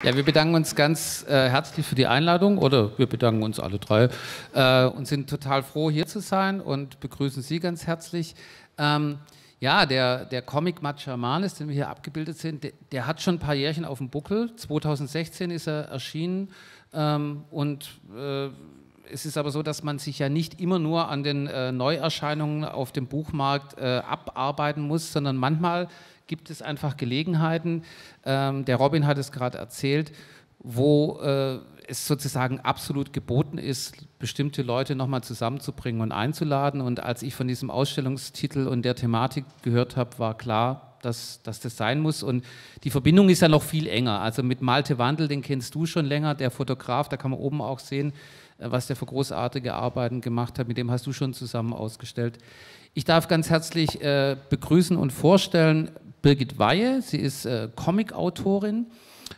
Ja, wir bedanken uns ganz herzlich für die Einladung, oder wir bedanken uns alle drei und sind total froh, hier zu sein und begrüßen Sie ganz herzlich. Ja, der Comic Macho-Manis, den wir hier abgebildet sind, der hat schon ein paar Jährchen auf dem Buckel. 2016 ist er erschienen und es ist aber so, dass man sich ja nicht immer nur an den Neuerscheinungen auf dem Buchmarkt abarbeiten muss, sondern manchmal gibt es einfach Gelegenheiten, der Robin hat es gerade erzählt, wo es sozusagen absolut geboten ist, bestimmte Leute nochmal zusammenzubringen und einzuladen. Und als ich von diesem Ausstellungstitel und der Thematik gehört habe, war klar, dass das sein muss. Und die Verbindung ist ja noch viel enger. Also mit Malte Wandel, den kennst du schon länger, der Fotograf, da kann man oben auch sehen, was der für großartige Arbeiten gemacht hat. Mit dem hast du schon zusammen ausgestellt. Ich darf ganz herzlich begrüßen und vorstellen Birgit Weihe. Sie ist Comicautorin.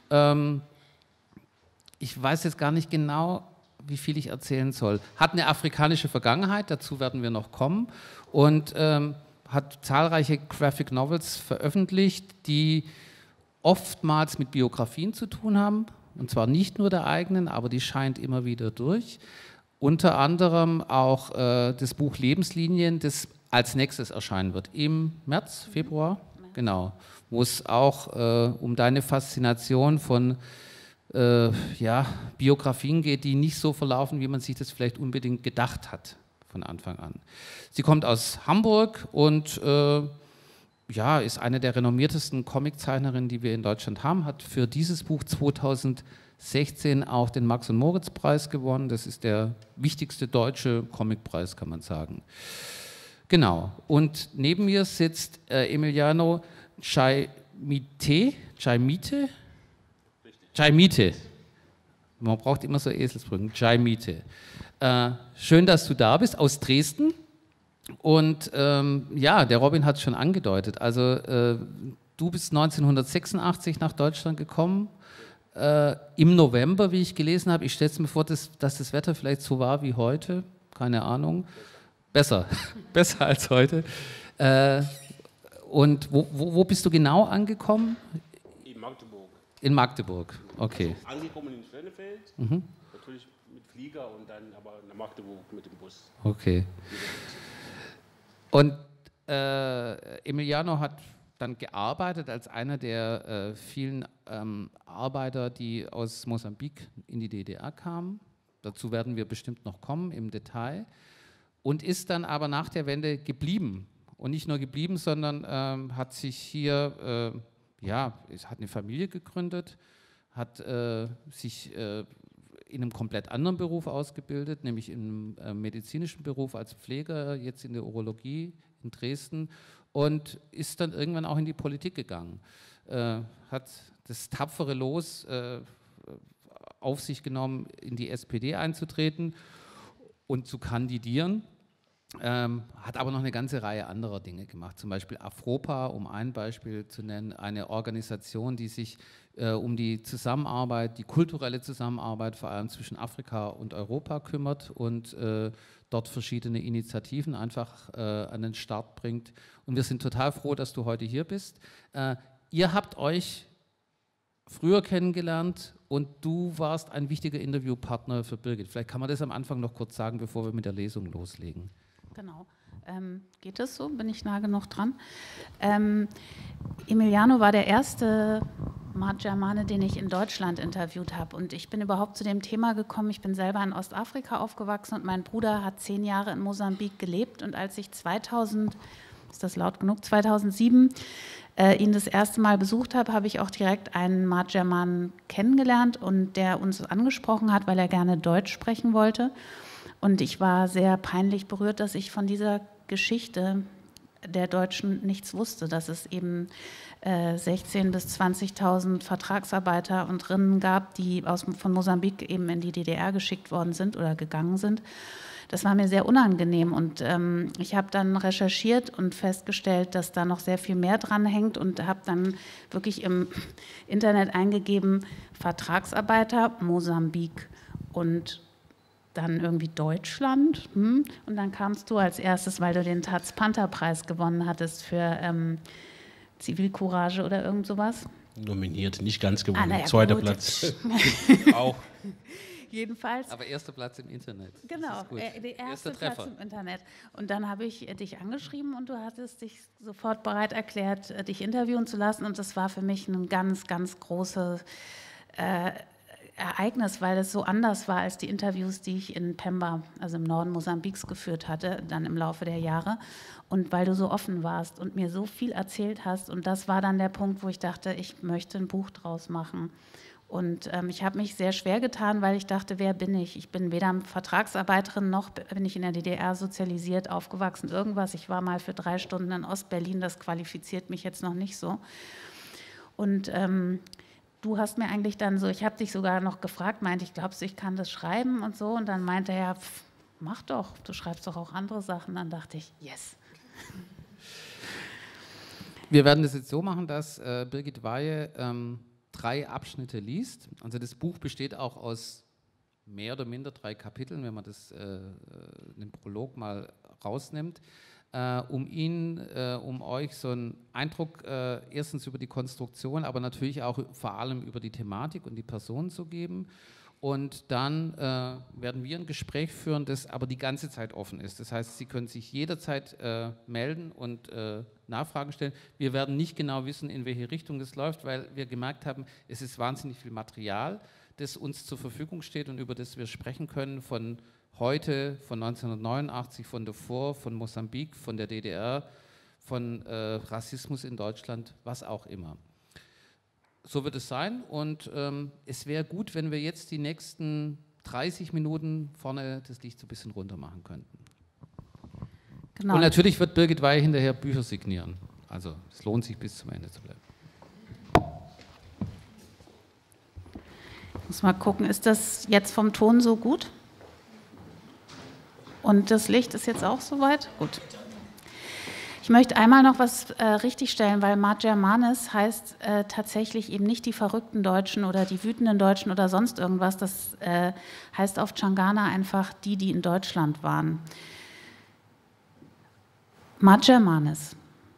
Ich weiß jetzt gar nicht genau, wie viel ich erzählen soll. Hat eine afrikanische Vergangenheit, dazu werden wir noch kommen. Und hat zahlreiche Graphic Novels veröffentlicht, die oftmals mit Biografien zu tun haben. Und zwar nicht nur der eigenen, aber die scheint immer wieder durch. Unter anderem auch das Buch Lebenslinien, das als nächstes erscheinen wird im März, Februar. Genau, wo es auch um deine Faszination von ja, Biografien geht, die nicht so verlaufen, wie man sich das vielleicht unbedingt gedacht hat von Anfang an. Sie kommt aus Hamburg und ja, ist eine der renommiertesten Comiczeichnerinnen, die wir in Deutschland haben, hat für dieses Buch 2016 auch den Max- und Moritz-Preis gewonnen. Das ist der wichtigste deutsche Comicpreis, kann man sagen. Genau, und neben mir sitzt Emiliano Giaimite. Man braucht immer so Eselsbrücken. Giaimite. Schön, dass du da bist, aus Dresden. Und ja, der Robin hat es schon angedeutet. Also du bist 1986 nach Deutschland gekommen, im November, wie ich gelesen habe. Ich stelle es mir vor, dass das Wetter vielleicht so war wie heute. Keine Ahnung. Besser, besser als heute. Und wo bist du genau angekommen? In Magdeburg. In Magdeburg, okay. Also angekommen in Schönefeld, natürlich mit Flieger und dann aber nach Magdeburg mit dem Bus. Okay. Und Emiliano hat dann gearbeitet als einer der vielen Arbeiter, die aus Mosambik in die DDR kamen. Dazu werden wir bestimmt noch kommen im Detail. Und ist dann aber nach der Wende geblieben. Und nicht nur geblieben, sondern hat sich hier, ja, hat eine Familie gegründet, hat sich in einem komplett anderen Beruf ausgebildet, nämlich im medizinischen Beruf als Pfleger, jetzt in der Urologie in Dresden und ist dann irgendwann auch in die Politik gegangen. Hat das tapfere Los auf sich genommen, in die SPD einzutreten und zu kandidieren. Hat aber noch eine ganze Reihe anderer Dinge gemacht, zum Beispiel Afropa, um ein Beispiel zu nennen, eine Organisation, die sich um die Zusammenarbeit, die kulturelle Zusammenarbeit vor allem zwischen Afrika und Europa kümmert und dort verschiedene Initiativen einfach an den Start bringt. Und wir sind total froh, dass du heute hier bist. Ihr habt euch früher kennengelernt und du warst ein wichtiger Interviewpartner für Birgit. Vielleicht kann man das am Anfang noch kurz sagen, bevor wir mit der Lesung loslegen. Genau. Geht es so? Bin ich nah genug dran? Emiliano war der erste Macho-Mane, den ich in Deutschland interviewt habe. Und ich bin überhaupt zu dem Thema gekommen. Ich bin selber in Ostafrika aufgewachsen und mein Bruder hat 10 Jahre in Mosambik gelebt. Und als ich 2000, ist das laut genug, 2007 ihn das erste Mal besucht habe, habe ich auch direkt einen Macho-Mane kennengelernt und der uns angesprochen hat, weil er gerne Deutsch sprechen wollte. Und ich war sehr peinlich berührt, dass ich von dieser Geschichte der Deutschen nichts wusste, dass es eben 16.000 bis 20.000 Vertragsarbeiter und Rinnen gab, die von Mosambik eben in die DDR geschickt worden sind oder gegangen sind. Das war mir sehr unangenehm und ich habe dann recherchiert und festgestellt, dass da noch sehr viel mehr dran hängt und habe dann wirklich im Internet eingegeben, Vertragsarbeiter, Mosambik und dann irgendwie Deutschland. Und dann kamst du als erstes, weil du den Taz-Panther-Preis gewonnen hattest für Zivilcourage oder irgend sowas. Nominiert, nicht ganz gewonnen. Ja, Zweiter gut. Platz. Auch. Jedenfalls. Aber erster Platz im Internet. Genau, der erste Platz im Internet. Und dann habe ich dich angeschrieben und du hattest dich sofort bereit erklärt, dich interviewen zu lassen. Und das war für mich ein ganz, ganz großes Ereignis, weil es so anders war als die Interviews, die ich in Pemba, also im Norden Mosambiks, geführt hatte, dann im Laufe der Jahre. Und weil du so offen warst und mir so viel erzählt hast. Und das war dann der Punkt, wo ich dachte, ich möchte ein Buch draus machen. Und ich habe mich sehr schwer getan, weil ich dachte, wer bin ich? Ich bin weder Vertragsarbeiterin noch bin ich in der DDR sozialisiert, aufgewachsen, irgendwas. Ich war mal für 3 Stunden in Ostberlin, das qualifiziert mich jetzt noch nicht so. Und du hast mir eigentlich dann so, ich habe dich sogar noch gefragt, meinte ich, glaubst du, ich kann das schreiben und so? Und dann meinte er, mach doch, du schreibst doch auch andere Sachen. Dann dachte ich, yes. Wir werden das jetzt so machen, dass Birgit Weihe 3 Abschnitte liest. Also das Buch besteht auch aus mehr oder minder 3 Kapiteln, wenn man das den Prolog mal rausnimmt, um euch so einen Eindruck erstens über die Konstruktion, aber natürlich auch vor allem über die Thematik und die Person zu geben. Und dann werden wir ein Gespräch führen, das aber die ganze Zeit offen ist. Das heißt, Sie können sich jederzeit melden und Nachfragen stellen. Wir werden nicht genau wissen, in welche Richtung das läuft, weil wir gemerkt haben, es ist wahnsinnig viel Material, das uns zur Verfügung steht und über das wir sprechen können, von heute, von 1989, von davor, von Mosambik, von der DDR, von Rassismus in Deutschland, was auch immer. So wird es sein und es wäre gut, wenn wir jetzt die nächsten 30 Minuten vorne das Licht so ein bisschen runter machen könnten. Genau. Und natürlich wird Birgit Weihe hinterher Bücher signieren. Also es lohnt sich, bis zum Ende zu bleiben. Ich muss mal gucken, ist das jetzt vom Ton so gut? Und das Licht ist jetzt auch soweit? Gut. Ich möchte einmal noch was richtigstellen, weil Mart Germanis heißt tatsächlich eben nicht die verrückten Deutschen oder die wütenden Deutschen oder sonst irgendwas. Das heißt auf Tshangana einfach die in Deutschland waren. Mart Germanis.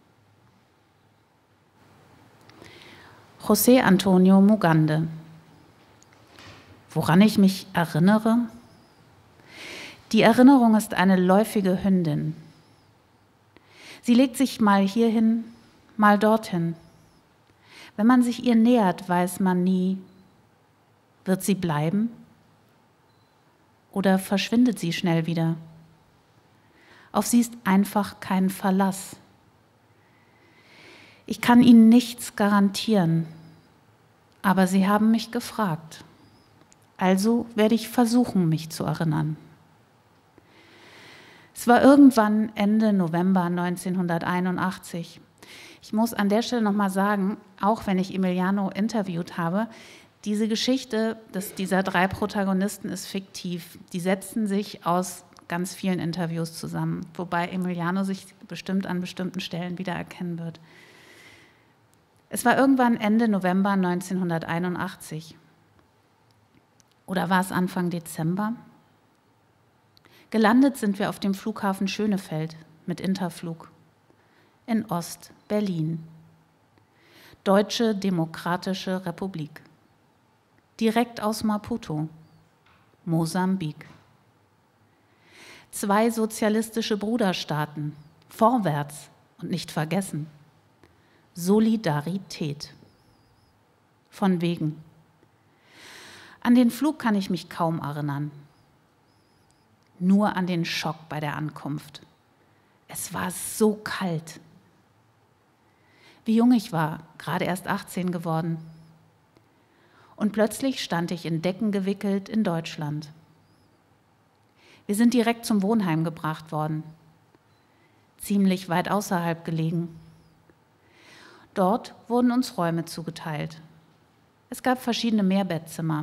José Antonio Mugande. Woran ich mich erinnere? Die Erinnerung ist eine läufige Hündin. Sie legt sich mal hierhin, mal dorthin. Wenn man sich ihr nähert, weiß man nie, wird sie bleiben oder verschwindet sie schnell wieder? Auf sie ist einfach kein Verlass. Ich kann Ihnen nichts garantieren, aber Sie haben mich gefragt. Also werde ich versuchen, mich zu erinnern. Es war irgendwann Ende November 1981. Ich muss an der Stelle nochmal sagen, auch wenn ich Emiliano interviewt habe, diese Geschichte dieser 3 Protagonisten ist fiktiv. Die setzen sich aus ganz vielen Interviews zusammen, wobei Emiliano sich bestimmt an bestimmten Stellen wiedererkennen wird. Es war irgendwann Ende November 1981. Oder war es Anfang Dezember? Gelandet sind wir auf dem Flughafen Schönefeld mit Interflug in Ost-Berlin. Deutsche Demokratische Republik. Direkt aus Maputo, Mosambik. 2 sozialistische Bruderstaaten, vorwärts und nicht vergessen. Solidarität. Von wegen. An den Flug kann ich mich kaum erinnern. Nur an den Schock bei der Ankunft. Es war so kalt. Wie jung ich war, gerade erst 18 geworden. Und plötzlich stand ich in Decken gewickelt in Deutschland. Wir sind direkt zum Wohnheim gebracht worden, ziemlich weit außerhalb gelegen. Dort wurden uns Räume zugeteilt. Es gab verschiedene Mehrbettzimmer.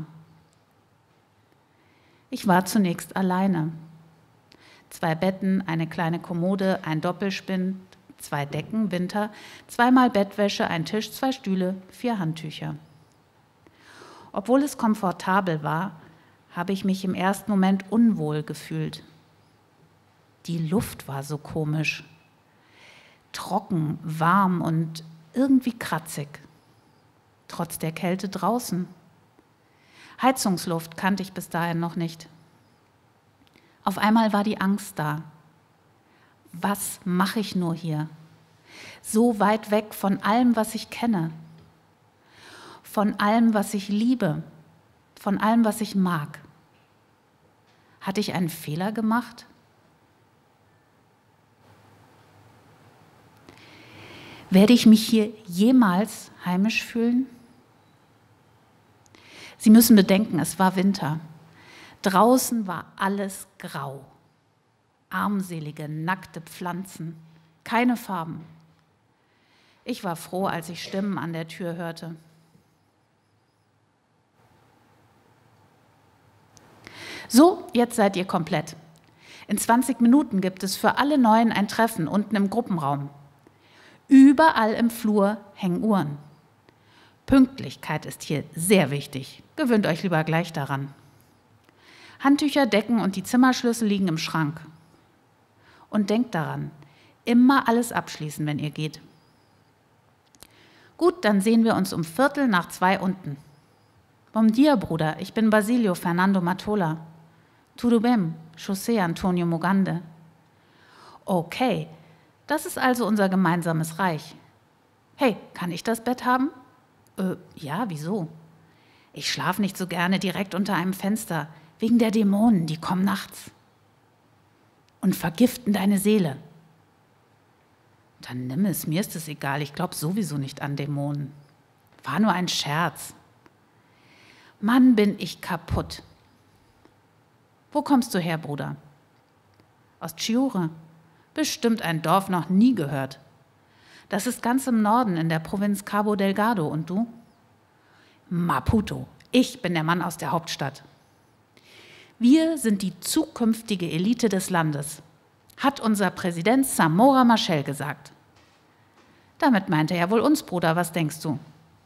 Ich war zunächst alleine. 2 Betten, eine kleine Kommode, ein Doppelspind, 2 Decken, Winter, 2-mal Bettwäsche, ein Tisch, 2 Stühle, 4 Handtücher. Obwohl es komfortabel war, habe ich mich im ersten Moment unwohl gefühlt. Die Luft war so komisch. Trocken, warm und irgendwie kratzig. trotz der Kälte draußen. Heizungsluft kannte ich bis dahin noch nicht. Auf einmal war die Angst da. Was mache ich nur hier? So weit weg von allem, was ich kenne, von allem, was ich liebe, von allem, was ich mag. Hatte ich einen Fehler gemacht? Werde ich mich hier jemals heimisch fühlen? Sie müssen bedenken, es war Winter. Draußen war alles grau. Armselige, nackte Pflanzen, keine Farben. Ich war froh, als ich Stimmen an der Tür hörte. So, jetzt seid ihr komplett. In 20 Minuten gibt es für alle Neuen ein Treffen unten im Gruppenraum. Überall im Flur hängen Uhren. Pünktlichkeit ist hier sehr wichtig. Gewöhnt euch lieber gleich daran. Handtücher, Decken und die Zimmerschlüssel liegen im Schrank. Und denkt daran, immer alles abschließen, wenn ihr geht. Gut, dann sehen wir uns um 1:15 unten. Bom dia, Bruder, ich bin Basilio Fernando Matola. Tudo bem, José Antonio Mogande. Okay, das ist also unser gemeinsames Reich. Hey, kann ich das Bett haben? Ja, wieso? Ich schlafe nicht so gerne direkt unter einem Fenster, wegen der Dämonen, die kommen nachts und vergiften deine Seele. Dann nimm es, mir ist es egal, ich glaube sowieso nicht an Dämonen. War nur ein Scherz. Mann, bin ich kaputt. Wo kommst du her, Bruder? Aus Chiure. Bestimmt ein Dorf, noch nie gehört. Das ist ganz im Norden in der Provinz Cabo Delgado. Und du? Maputo. Ich bin der Mann aus der Hauptstadt. Wir sind die zukünftige Elite des Landes, hat unser Präsident Samora Machel gesagt. Damit meinte er wohl uns, Bruder, was denkst du?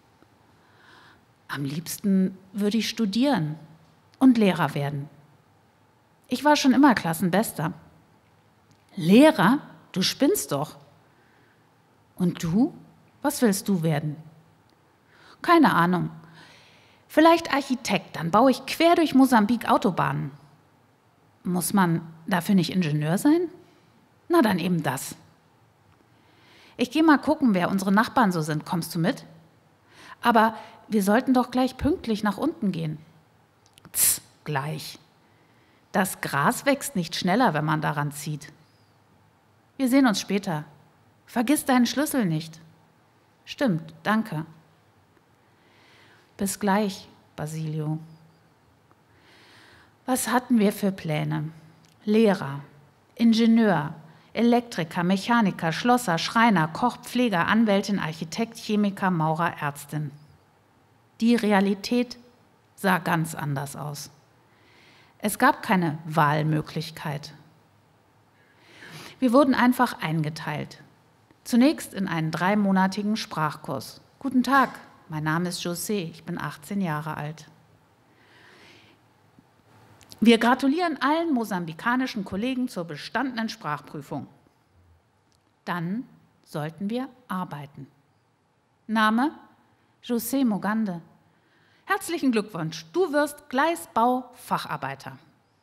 Am liebsten würde ich studieren und Lehrer werden. Ich war schon immer Klassenbester. Lehrer? Du spinnst doch. Und du? Was willst du werden? Keine Ahnung. Vielleicht Architekt, dann baue ich quer durch Mosambik Autobahnen. Muss man dafür nicht Ingenieur sein? Na dann eben das. Ich gehe mal gucken, wer unsere Nachbarn so sind. Kommst du mit? Aber wir sollten doch gleich pünktlich nach unten gehen. Tss, gleich. Das Gras wächst nicht schneller, wenn man daran zieht. Wir sehen uns später. Vergiss deinen Schlüssel nicht. Stimmt, danke. Bis gleich, Basilio. Was hatten wir für Pläne? Lehrer, Ingenieur, Elektriker, Mechaniker, Schlosser, Schreiner, Koch, Pfleger, Anwältin, Architekt, Chemiker, Maurer, Ärztin. Die Realität sah ganz anders aus. Es gab keine Wahlmöglichkeit. Wir wurden einfach eingeteilt. Zunächst in einen 3-monatigen Sprachkurs. Guten Tag, mein Name ist José, ich bin 18 Jahre alt. Wir gratulieren allen mosambikanischen Kollegen zur bestandenen Sprachprüfung. Dann sollten wir arbeiten. Name? José Mogande. Herzlichen Glückwunsch, du wirst Gleisbau-Facharbeiter.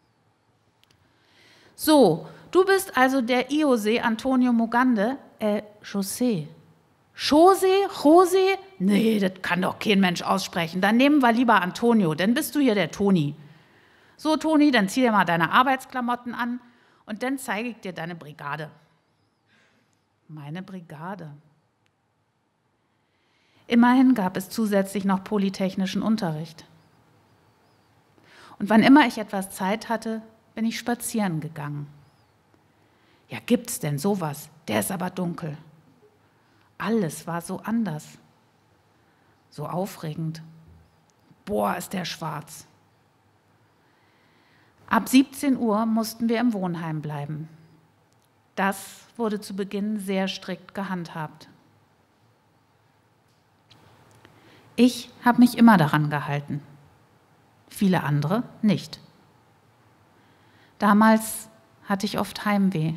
So, du bist also der José Antonio Mogande, José. José? Nee, das kann doch kein Mensch aussprechen. Dann nehmen wir lieber Antonio, dann bist du hier der Toni. So, Toni, dann zieh dir mal deine Arbeitsklamotten an und dann zeige ich dir deine Brigade. Meine Brigade. Immerhin gab es zusätzlich noch polytechnischen Unterricht. Und wann immer ich etwas Zeit hatte, bin ich spazieren gegangen. Ja, gibt's denn sowas? Der ist aber dunkel. Alles war so anders. So aufregend. Boah, ist der schwarz. Ab 17 Uhr mussten wir im Wohnheim bleiben. Das wurde zu Beginn sehr strikt gehandhabt. Ich habe mich immer daran gehalten. Viele andere nicht. Damals hatte ich oft Heimweh.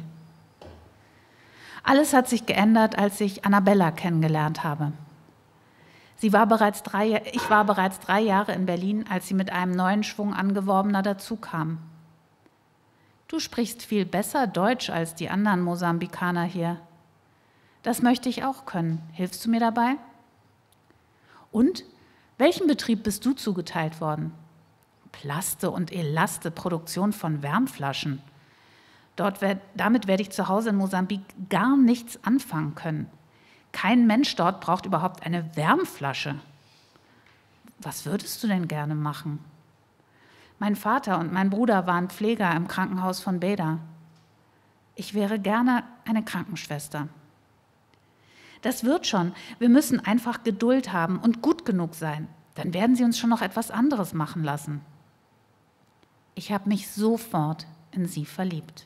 Alles hat sich geändert, als ich Annabella kennengelernt habe. Ich war bereits 3 Jahre in Berlin, als sie mit einem neuen Schwung Angeworbener dazukam. Du sprichst viel besser Deutsch als die anderen Mosambikaner hier. Das möchte ich auch können. Hilfst du mir dabei? Und? Welchem Betrieb bist du zugeteilt worden? Plaste und Elaste, Produktion von Wärmflaschen. Damit werde ich zu Hause in Mosambik gar nichts anfangen können. Kein Mensch dort braucht überhaupt eine Wärmflasche. Was würdest du denn gerne machen? Mein Vater und mein Bruder waren Pfleger im Krankenhaus von Beda. Ich wäre gerne eine Krankenschwester. Das wird schon. Wir müssen einfach Geduld haben und gut genug sein. Dann werden sie uns schon noch etwas anderes machen lassen. Ich habe mich sofort in sie verliebt.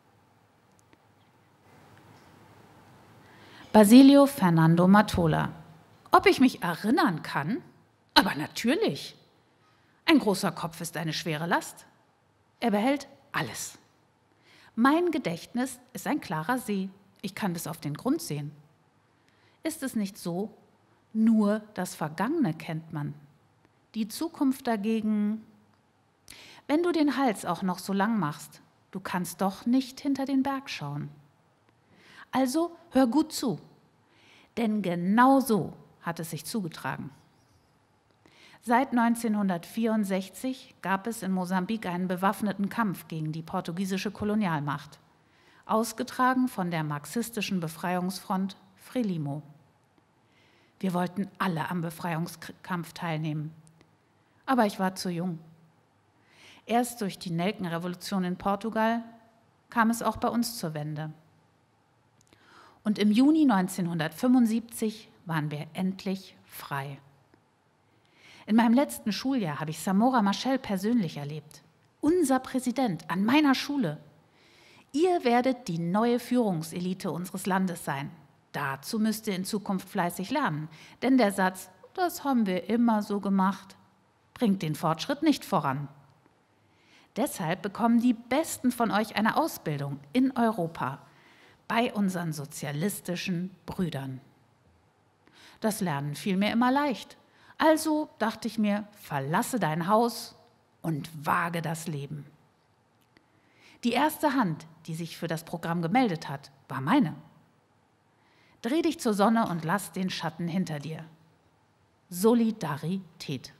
Basilio Fernando Matola. Ob ich mich erinnern kann? Aber natürlich. Ein großer Kopf ist eine schwere Last. Er behält alles. Mein Gedächtnis ist ein klarer See. Ich kann bis auf den Grund sehen. Ist es nicht so? Nur das Vergangene kennt man. Die Zukunft dagegen, wenn du den Hals auch noch so lang machst, du kannst doch nicht hinter den Berg schauen. Also hör gut zu, denn genau so hat es sich zugetragen. Seit 1964 gab es in Mosambik einen bewaffneten Kampf gegen die portugiesische Kolonialmacht, ausgetragen von der marxistischen Befreiungsfront Frelimo. Wir wollten alle am Befreiungskampf teilnehmen, aber ich war zu jung. Erst durch die Nelkenrevolution in Portugal kam es auch bei uns zur Wende. Und im Juni 1975 waren wir endlich frei. In meinem letzten Schuljahr habe ich Samora Machel persönlich erlebt. Unser Präsident an meiner Schule. Ihr werdet die neue Führungselite unseres Landes sein. Dazu müsst ihr in Zukunft fleißig lernen, denn der Satz, das haben wir immer so gemacht, bringt den Fortschritt nicht voran. Deshalb bekommen die Besten von euch eine Ausbildung in Europa bei unseren sozialistischen Brüdern. Das Lernen fiel mir immer leicht. Also dachte ich mir, verlasse dein Haus und wage das Leben. Die erste Hand, die sich für das Programm gemeldet hat, war meine. Dreh dich zur Sonne und lass den Schatten hinter dir. Solidarität.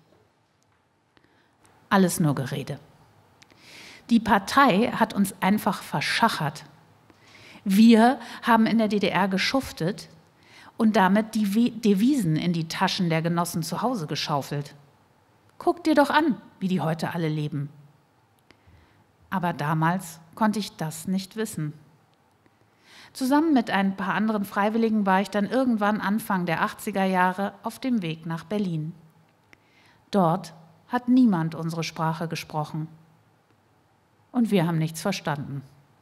Alles nur Gerede. Die Partei hat uns einfach verschachert. Wir haben in der DDR geschuftet und damit die Devisen in die Taschen der Genossen zu Hause geschaufelt. Guck dir doch an, wie die heute alle leben. Aber damals konnte ich das nicht wissen. Zusammen mit ein paar anderen Freiwilligen war ich dann irgendwann Anfang der 80er Jahre auf dem Weg nach Berlin. Dort hat niemand unsere Sprache gesprochen. Und wir haben nichts verstanden.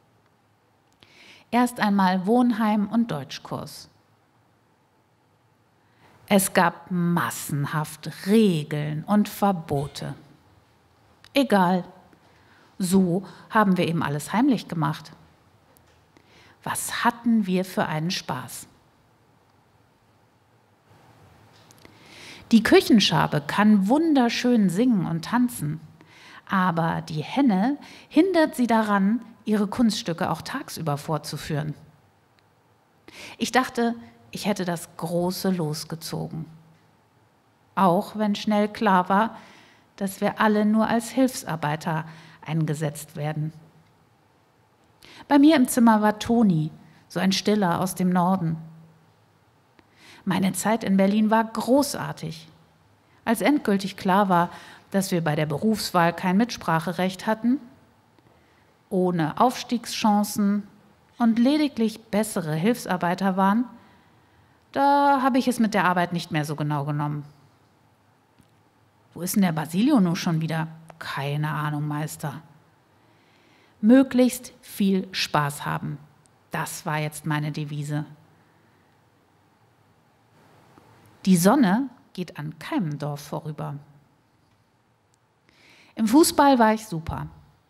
Erst einmal Wohnheim und Deutschkurs. Es gab massenhaft Regeln und Verbote. Egal, so haben wir eben alles heimlich gemacht. Was hatten wir für einen Spaß? Die Küchenschabe kann wunderschön singen und tanzen, aber die Henne hindert sie daran, ihre Kunststücke auch tagsüber vorzuführen. Ich dachte, ich hätte das große Los gezogen. Auch wenn schnell klar war, dass wir alle nur als Hilfsarbeiter eingesetzt werden. Bei mir im Zimmer war Toni, so ein Stiller aus dem Norden. Meine Zeit in Berlin war großartig. Als endgültig klar war, dass wir bei der Berufswahl kein Mitspracherecht hatten, ohne Aufstiegschancen und lediglich bessere Hilfsarbeiter waren, da habe ich es mit der Arbeit nicht mehr so genau genommen. Wo ist denn der Basilio nun schon wieder? Keine Ahnung, Meister. Möglichst viel Spaß haben. Das war jetzt meine Devise. Die Sonne geht an keinem Dorf vorüber. Im Fußball war ich super.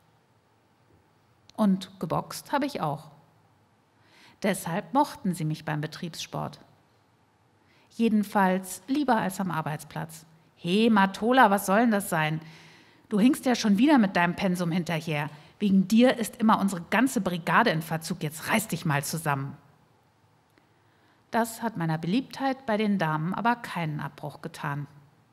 Und geboxt habe ich auch. Deshalb mochten sie mich beim Betriebssport. Jedenfalls lieber als am Arbeitsplatz. Hey, Matola, was soll denn das sein? Du hinkst ja schon wieder mit deinem Pensum hinterher. Wegen dir ist immer unsere ganze Brigade in Verzug. Jetzt reiß dich mal zusammen. Das hat meiner Beliebtheit bei den Damen aber keinen Abbruch getan.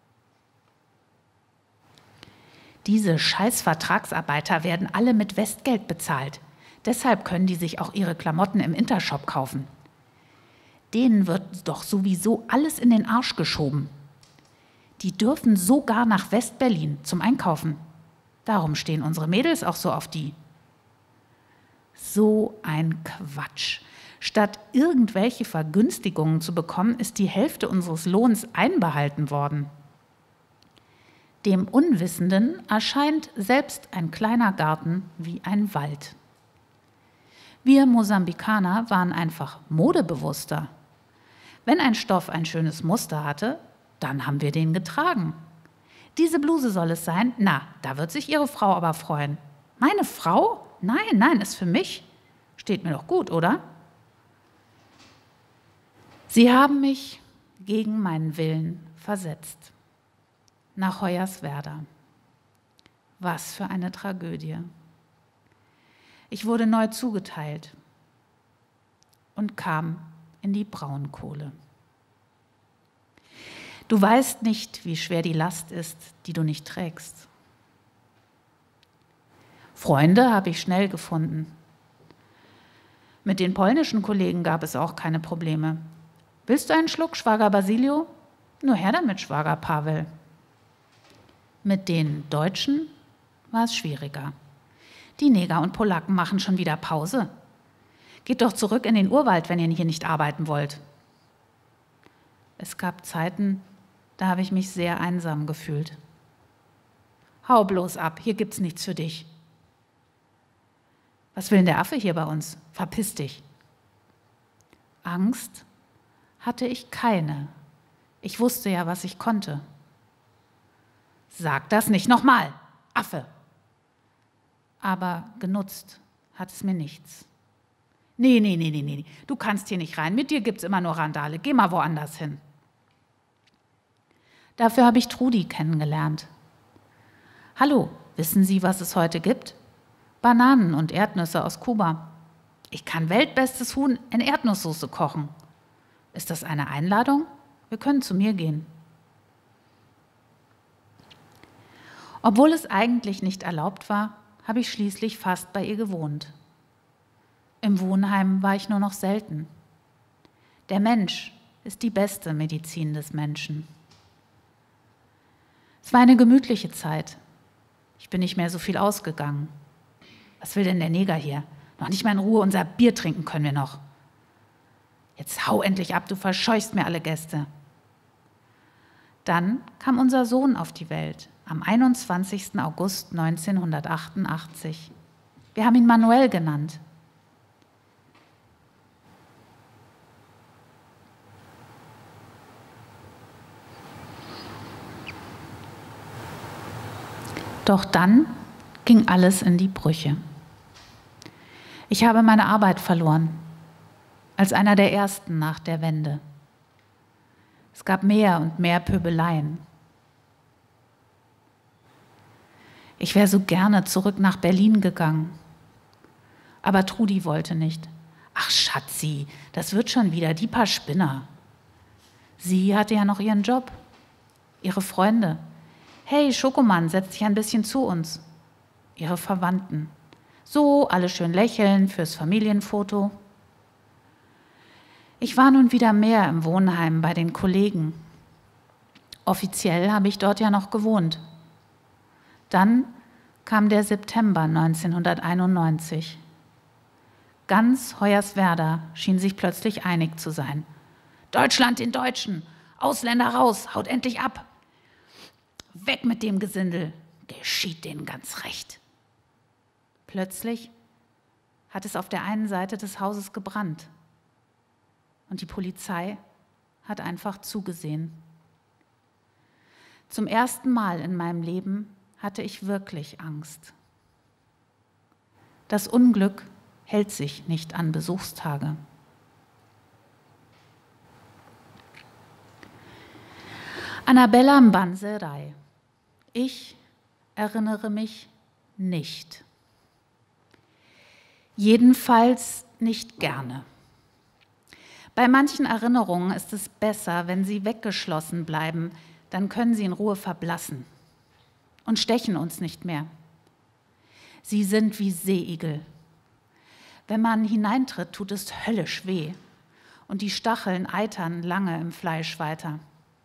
Diese scheiß Vertragsarbeiter werden alle mit Westgeld bezahlt. Deshalb können die sich auch ihre Klamotten im Intershop kaufen. Denen wird doch sowieso alles in den Arsch geschoben. Die dürfen sogar nach West-Berlin zum Einkaufen. Darum stehen unsere Mädels auch so auf die. So ein Quatsch. Statt irgendwelche Vergünstigungen zu bekommen, ist die Hälfte unseres Lohns einbehalten worden. Dem Unwissenden erscheint selbst ein kleiner Garten wie ein Wald. Wir Mosambikaner waren einfach modebewusster. Wenn ein Stoff ein schönes Muster hatte, dann haben wir den getragen. Diese Bluse soll es sein? Na, da wird sich Ihre Frau aber freuen. Meine Frau? Nein, nein, ist für mich. Steht mir doch gut, oder? Sie haben mich gegen meinen Willen versetzt. Nach Hoyerswerda. Was für eine Tragödie. Ich wurde neu zugeteilt und kam in die Braunkohle. Du weißt nicht, wie schwer die Last ist, die du nicht trägst. Freunde habe ich schnell gefunden. Mit den polnischen Kollegen gab es auch keine Probleme. Willst du einen Schluck, Schwager Basilio? Nur her damit, Schwager Pavel. Mit den Deutschen war es schwieriger. Die Neger und Polacken machen schon wieder Pause. Geht doch zurück in den Urwald, wenn ihr hier nicht arbeiten wollt. Es gab Zeiten, da habe ich mich sehr einsam gefühlt. Hau bloß ab, hier gibt's nichts für dich. Was will denn der Affe hier bei uns? Verpiss dich. Angst hatte ich keine. Ich wusste ja, was ich konnte. Sag das nicht nochmal, Affe. Aber genutzt hat es mir nichts. Nee, du kannst hier nicht rein. Mit dir gibt's immer nur Randale. Geh mal woanders hin. Dafür habe ich Trudi kennengelernt. Hallo, wissen Sie, was es heute gibt? Bananen und Erdnüsse aus Kuba. Ich kann weltbestes Huhn in Erdnusssoße kochen. Ist das eine Einladung? Wir können zu mir gehen. Obwohl es eigentlich nicht erlaubt war, habe ich schließlich fast bei ihr gewohnt. Im Wohnheim war ich nur noch selten. Der Mensch ist die beste Medizin des Menschen. Es war eine gemütliche Zeit. Ich bin nicht mehr so viel ausgegangen. Was will denn der Neger hier? Noch nicht mal in Ruhe unser Bier trinken können wir noch. Jetzt hau endlich ab, du verscheuchst mir alle Gäste. Dann kam unser Sohn auf die Welt, am 21. August 1988. Wir haben ihn Manuel genannt. Doch dann ging alles in die Brüche. Ich habe meine Arbeit verloren, als einer der ersten nach der Wende. Es gab mehr und mehr Pöbeleien. Ich wäre so gerne zurück nach Berlin gegangen. Aber Trudi wollte nicht. Ach Schatzi, das wird schon wieder, die paar Spinner. Sie hatte ja noch ihren Job, ihre Freunde. Hey, Schokomann, setz dich ein bisschen zu uns. Ihre Verwandten. So, alle schön lächeln fürs Familienfoto. Ich war nun wieder mehr im Wohnheim bei den Kollegen. Offiziell habe ich dort ja noch gewohnt. Dann kam der September 1991. Ganz Hoyerswerda schien sich plötzlich einig zu sein. Deutschland den Deutschen, Ausländer raus, haut endlich ab. Weg mit dem Gesindel, geschieht denen ganz recht. Plötzlich hat es auf der einen Seite des Hauses gebrannt und die Polizei hat einfach zugesehen. Zum ersten Mal in meinem Leben hatte ich wirklich Angst. Das Unglück hält sich nicht an Besuchstage. Annabella Mbanze-Rai. Ich erinnere mich nicht. Jedenfalls nicht gerne. Bei manchen Erinnerungen ist es besser, wenn sie weggeschlossen bleiben, dann können sie in Ruhe verblassen und stechen uns nicht mehr. Sie sind wie Seeigel. Wenn man hineintritt, tut es höllisch weh und die Stacheln eitern lange im Fleisch weiter.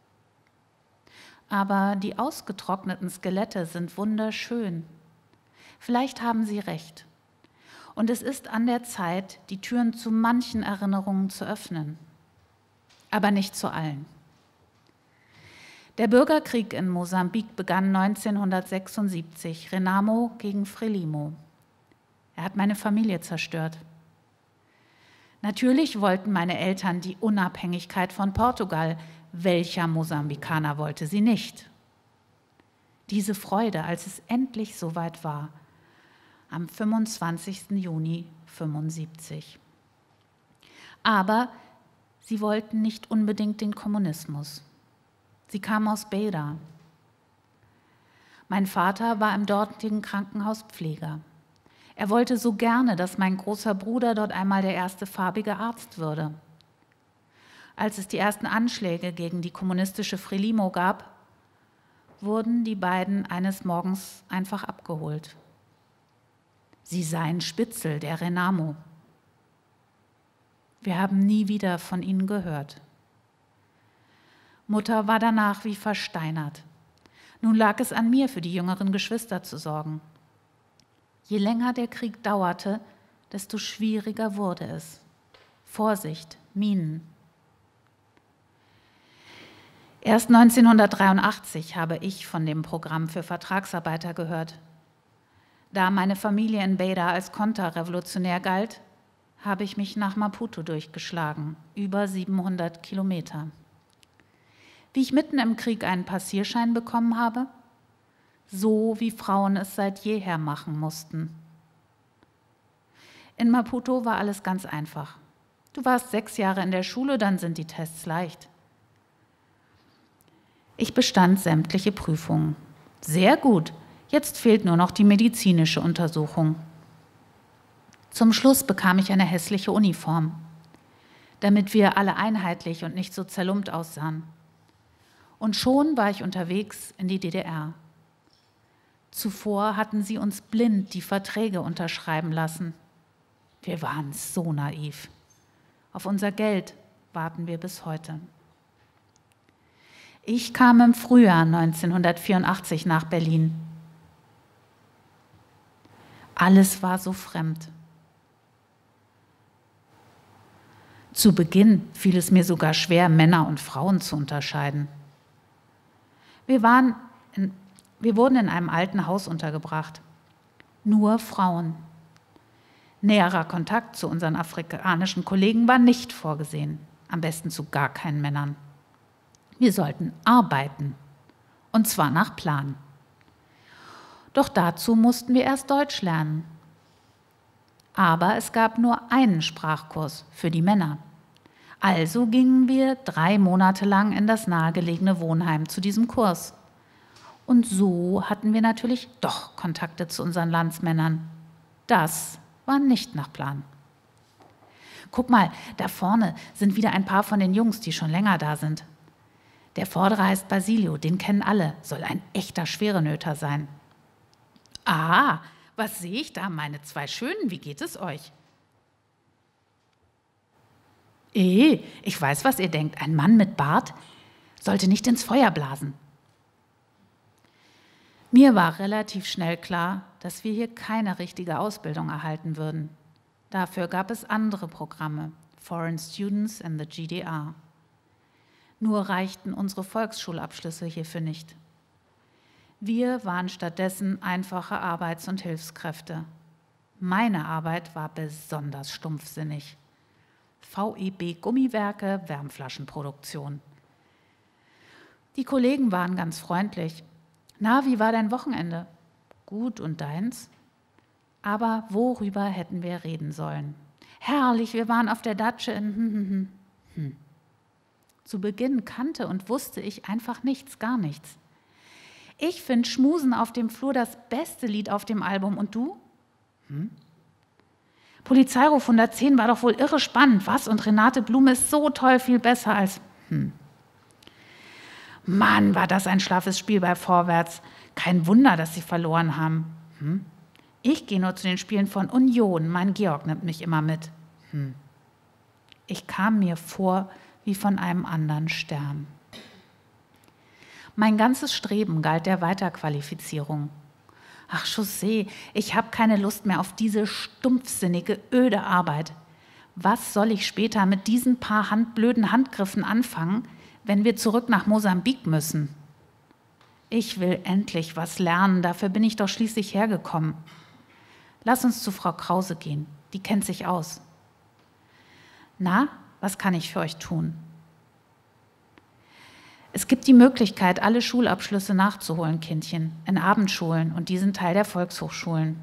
Aber die ausgetrockneten Skelette sind wunderschön. Vielleicht haben Sie recht. Und es ist an der Zeit, die Türen zu manchen Erinnerungen zu öffnen. Aber nicht zu allen. Der Bürgerkrieg in Mosambik begann 1976, Renamo gegen Frelimo. Er hat meine Familie zerstört. Natürlich wollten meine Eltern die Unabhängigkeit von Portugal. Welcher Mosambikaner wollte sie nicht? Diese Freude, als es endlich soweit war, am 25. Juni 1975. Aber sie wollten nicht unbedingt den Kommunismus. Sie kamen aus Beira. Mein Vater war im dortigen Krankenhaus Pfleger. Er wollte so gerne, dass mein großer Bruder dort einmal der erste farbige Arzt würde. Als es die ersten Anschläge gegen die kommunistische Frelimo gab, wurden die beiden eines Morgens einfach abgeholt. Sie seien Spitzel der Renamo. Wir haben nie wieder von ihnen gehört. Mutter war danach wie versteinert. Nun lag es an mir, für die jüngeren Geschwister zu sorgen. Je länger der Krieg dauerte, desto schwieriger wurde es. Vorsicht, Minen. Erst 1983 habe ich von dem Programm für Vertragsarbeiter gehört. Da meine Familie in Beira als konterrevolutionär galt, habe ich mich nach Maputo durchgeschlagen, über 700 Kilometer. Wie ich mitten im Krieg einen Passierschein bekommen habe, so wie Frauen es seit jeher machen mussten. In Maputo war alles ganz einfach. Du warst 6 Jahre in der Schule, dann sind die Tests leicht. Ich bestand sämtliche Prüfungen. Sehr gut, jetzt fehlt nur noch die medizinische Untersuchung. Zum Schluss bekam ich eine hässliche Uniform, damit wir alle einheitlich und nicht so zerlumpt aussahen. Und schon war ich unterwegs in die DDR. Zuvor hatten sie uns blind die Verträge unterschreiben lassen. Wir waren so naiv. Auf unser Geld warten wir bis heute. Ich kam im Frühjahr 1984 nach Berlin. Alles war so fremd. Zu Beginn fiel es mir sogar schwer, Männer und Frauen zu unterscheiden. Wir wurden in einem alten Haus untergebracht. Nur Frauen. Näherer Kontakt zu unseren afrikanischen Kollegen war nicht vorgesehen. Am besten zu gar keinen Männern. Wir sollten arbeiten. Und zwar nach Plan. Doch dazu mussten wir erst Deutsch lernen. Aber es gab nur einen Sprachkurs für die Männer. Also gingen wir 3 Monate lang in das nahegelegene Wohnheim zu diesem Kurs. Und so hatten wir natürlich doch Kontakte zu unseren Landsmännern. Das war nicht nach Plan. Guck mal, da vorne sind wieder ein paar von den Jungs, die schon länger da sind. Der Vordere heißt Basilio, den kennen alle, soll ein echter Schwerenöter sein. Ah, was sehe ich da, meine 2 Schönen, wie geht es euch? Ich weiß, was ihr denkt, ein Mann mit Bart sollte nicht ins Feuer blasen. Mir war relativ schnell klar, dass wir hier keine richtige Ausbildung erhalten würden. Dafür gab es andere Programme, Foreign Students in the GDR. Nur reichten unsere Volksschulabschlüsse hierfür nicht. Wir waren stattdessen einfache Arbeits- und Hilfskräfte. Meine Arbeit war besonders stumpfsinnig. VEB Gummiwerke, Wärmflaschenproduktion. Die Kollegen waren ganz freundlich. Na, wie war dein Wochenende? Gut, und deins? Aber worüber hätten wir reden sollen? Herrlich, wir waren auf der Datsche in Zu Beginn kannte und wusste ich einfach nichts, gar nichts. Ich finde Schmusen auf dem Flur das beste Lied auf dem Album. Und du? Polizeiruf 110 war doch wohl irre spannend, was? Und Renate Blume ist so toll, viel besser als... Mann, war das ein schlaffes Spiel bei Vorwärts. Kein Wunder, dass sie verloren haben. Ich gehe nur zu den Spielen von Union. Mein Georg nimmt mich immer mit. Ich kam mir vor wie von einem anderen Stern. Mein ganzes Streben galt der Weiterqualifizierung. Ach, José, ich habe keine Lust mehr auf diese stumpfsinnige, öde Arbeit. Was soll ich später mit diesen paar blöden Handgriffen anfangen, wenn wir zurück nach Mosambik müssen? Ich will endlich was lernen, dafür bin ich doch schließlich hergekommen. Lass uns zu Frau Krause gehen, die kennt sich aus. Na, was kann ich für euch tun? Es gibt die Möglichkeit, alle Schulabschlüsse nachzuholen, Kindchen, in Abendschulen und diesen Teil der Volkshochschulen.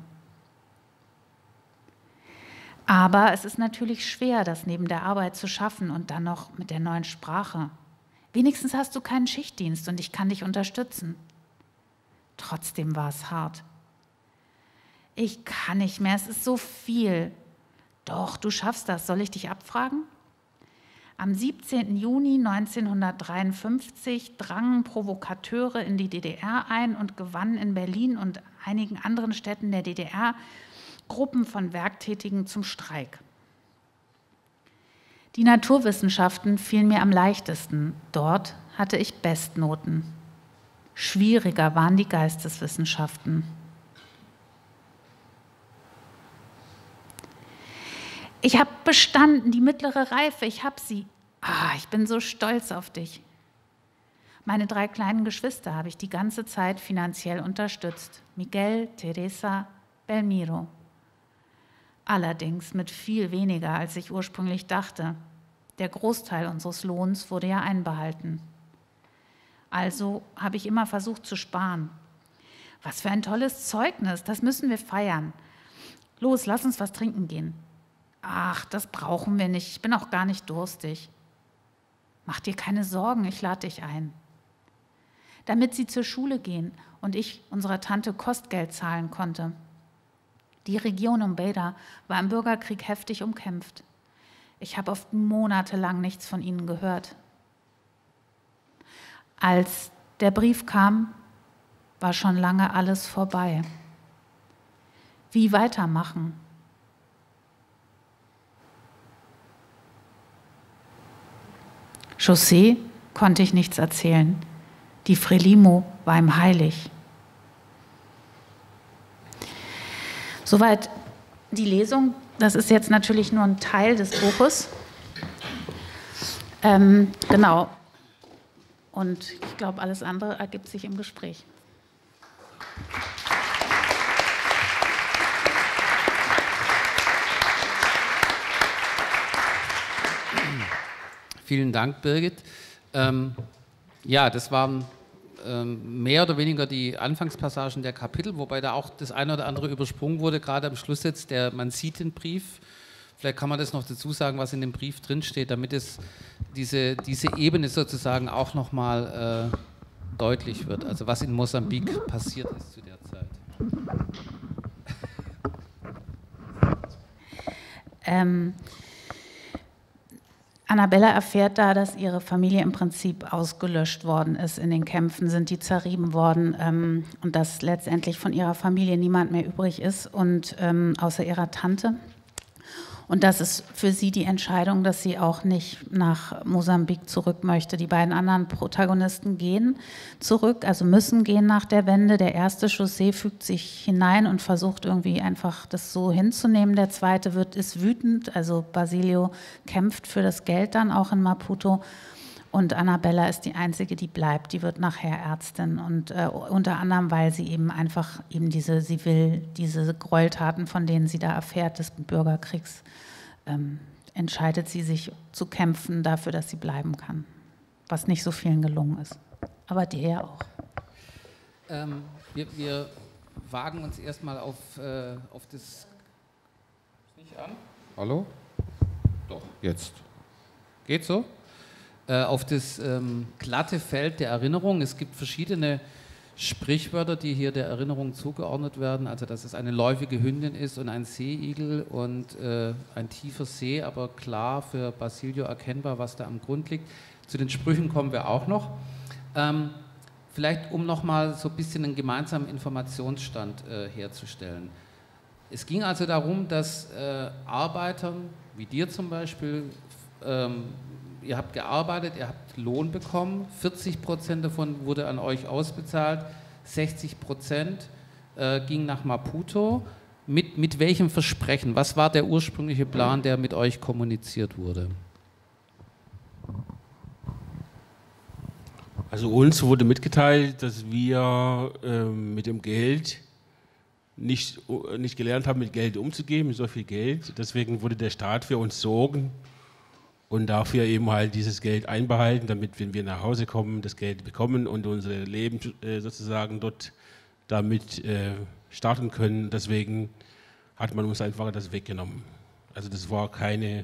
Aber es ist natürlich schwer, das neben der Arbeit zu schaffen und dann noch mit der neuen Sprache. Wenigstens hast du keinen Schichtdienst und ich kann dich unterstützen. Trotzdem war es hart. Ich kann nicht mehr, es ist so viel. Doch, du schaffst das. Soll ich dich abfragen? Am 17. Juni 1953 drangen Provokateure in die DDR ein und gewannen in Berlin und einigen anderen Städten der DDR Gruppen von Werktätigen zum Streik. Die Naturwissenschaften fielen mir am leichtesten. Dort hatte ich Bestnoten. Schwieriger waren die Geisteswissenschaften. Ich habe bestanden, die mittlere Reife, ich habe sie. Ich bin so stolz auf dich. Meine 3 kleinen Geschwister habe ich die ganze Zeit finanziell unterstützt. Miguel, Teresa, Belmiro. Allerdings mit viel weniger, als ich ursprünglich dachte. Der Großteil unseres Lohns wurde ja einbehalten. Also habe ich immer versucht zu sparen. Was für ein tolles Zeugnis, das müssen wir feiern. Los, lass uns was trinken gehen. Ach, das brauchen wir nicht, ich bin auch gar nicht durstig. Mach dir keine Sorgen, ich lade dich ein. Damit sie zur Schule gehen und ich unserer Tante Kostgeld zahlen konnte. Die Region um Beira war im Bürgerkrieg heftig umkämpft. Ich habe oft monatelang nichts von ihnen gehört. Als der Brief kam, war schon lange alles vorbei. Wie weitermachen? José konnte ich nichts erzählen. Die Frelimo war ihm heilig. Soweit die Lesung. Das ist jetzt natürlich nur ein Teil des Buches. Genau. Und ich glaube, alles andere ergibt sich im Gespräch. Vielen Dank, Birgit. Ja, das waren mehr oder weniger die Anfangspassagen der Kapitel, wobei da auch das eine oder andere übersprungen wurde, gerade am Schluss jetzt, man sieht den Brief. Vielleicht kann man das noch dazu sagen, was in dem Brief drinsteht, damit es diese Ebene sozusagen auch nochmal deutlich wird, also was in Mosambik passiert ist zu der Zeit. Annabella erfährt da, dass ihre Familie im Prinzip ausgelöscht worden ist. In den Kämpfen sind die zerrieben worden und dass letztendlich von ihrer Familie niemand mehr übrig ist, und außer ihrer Tante. Und das ist für sie die Entscheidung, dass sie auch nicht nach Mosambik zurück möchte. Die beiden anderen Protagonisten gehen zurück, also müssen gehen nach der Wende. Der erste, José, fügt sich hinein und versucht irgendwie einfach das so hinzunehmen. Der zweite ist wütend, also Basilio kämpft für das Geld dann auch in Maputo. Und Annabella ist die Einzige, die bleibt. Die wird nachher Ärztin, und unter anderem, weil sie eben einfach eben sie will diese Gräueltaten, von denen sie da erfährt, des Bürgerkriegs, entscheidet sie sich zu kämpfen dafür, dass sie bleiben kann. Was nicht so vielen gelungen ist. Aber dir auch. Wir wagen uns erstmal auf das... Nicht an? Hallo? Doch, jetzt. Geht so? auf das glatte Feld der Erinnerung. Es gibt verschiedene Sprichwörter, die hier der Erinnerung zugeordnet werden. Also, dass es eine läufige Hündin ist und ein Seeigel und ein tiefer See, aber klar für Basilio erkennbar, was da am Grund liegt. Zu den Sprüchen kommen wir auch noch. Vielleicht, um nochmal so ein bisschen einen gemeinsamen Informationsstand herzustellen. Es ging also darum, dass Arbeitern, wie dir zum Beispiel, ihr habt gearbeitet, ihr habt Lohn bekommen, 40% davon wurde an euch ausbezahlt, 60% ging nach Maputo. Mit welchem Versprechen? Was war der ursprüngliche Plan, der mit euch kommuniziert wurde? Also uns wurde mitgeteilt, dass wir mit dem Geld nicht gelernt haben, mit Geld umzugehen, mit so viel Geld. Deswegen wurde der Staat für uns sorgen und dafür eben halt dieses Geld einbehalten, damit, wenn wir nach Hause kommen, das Geld bekommen und unser Leben sozusagen dort damit starten können. Deswegen hat man uns einfach das weggenommen. Also das war keine...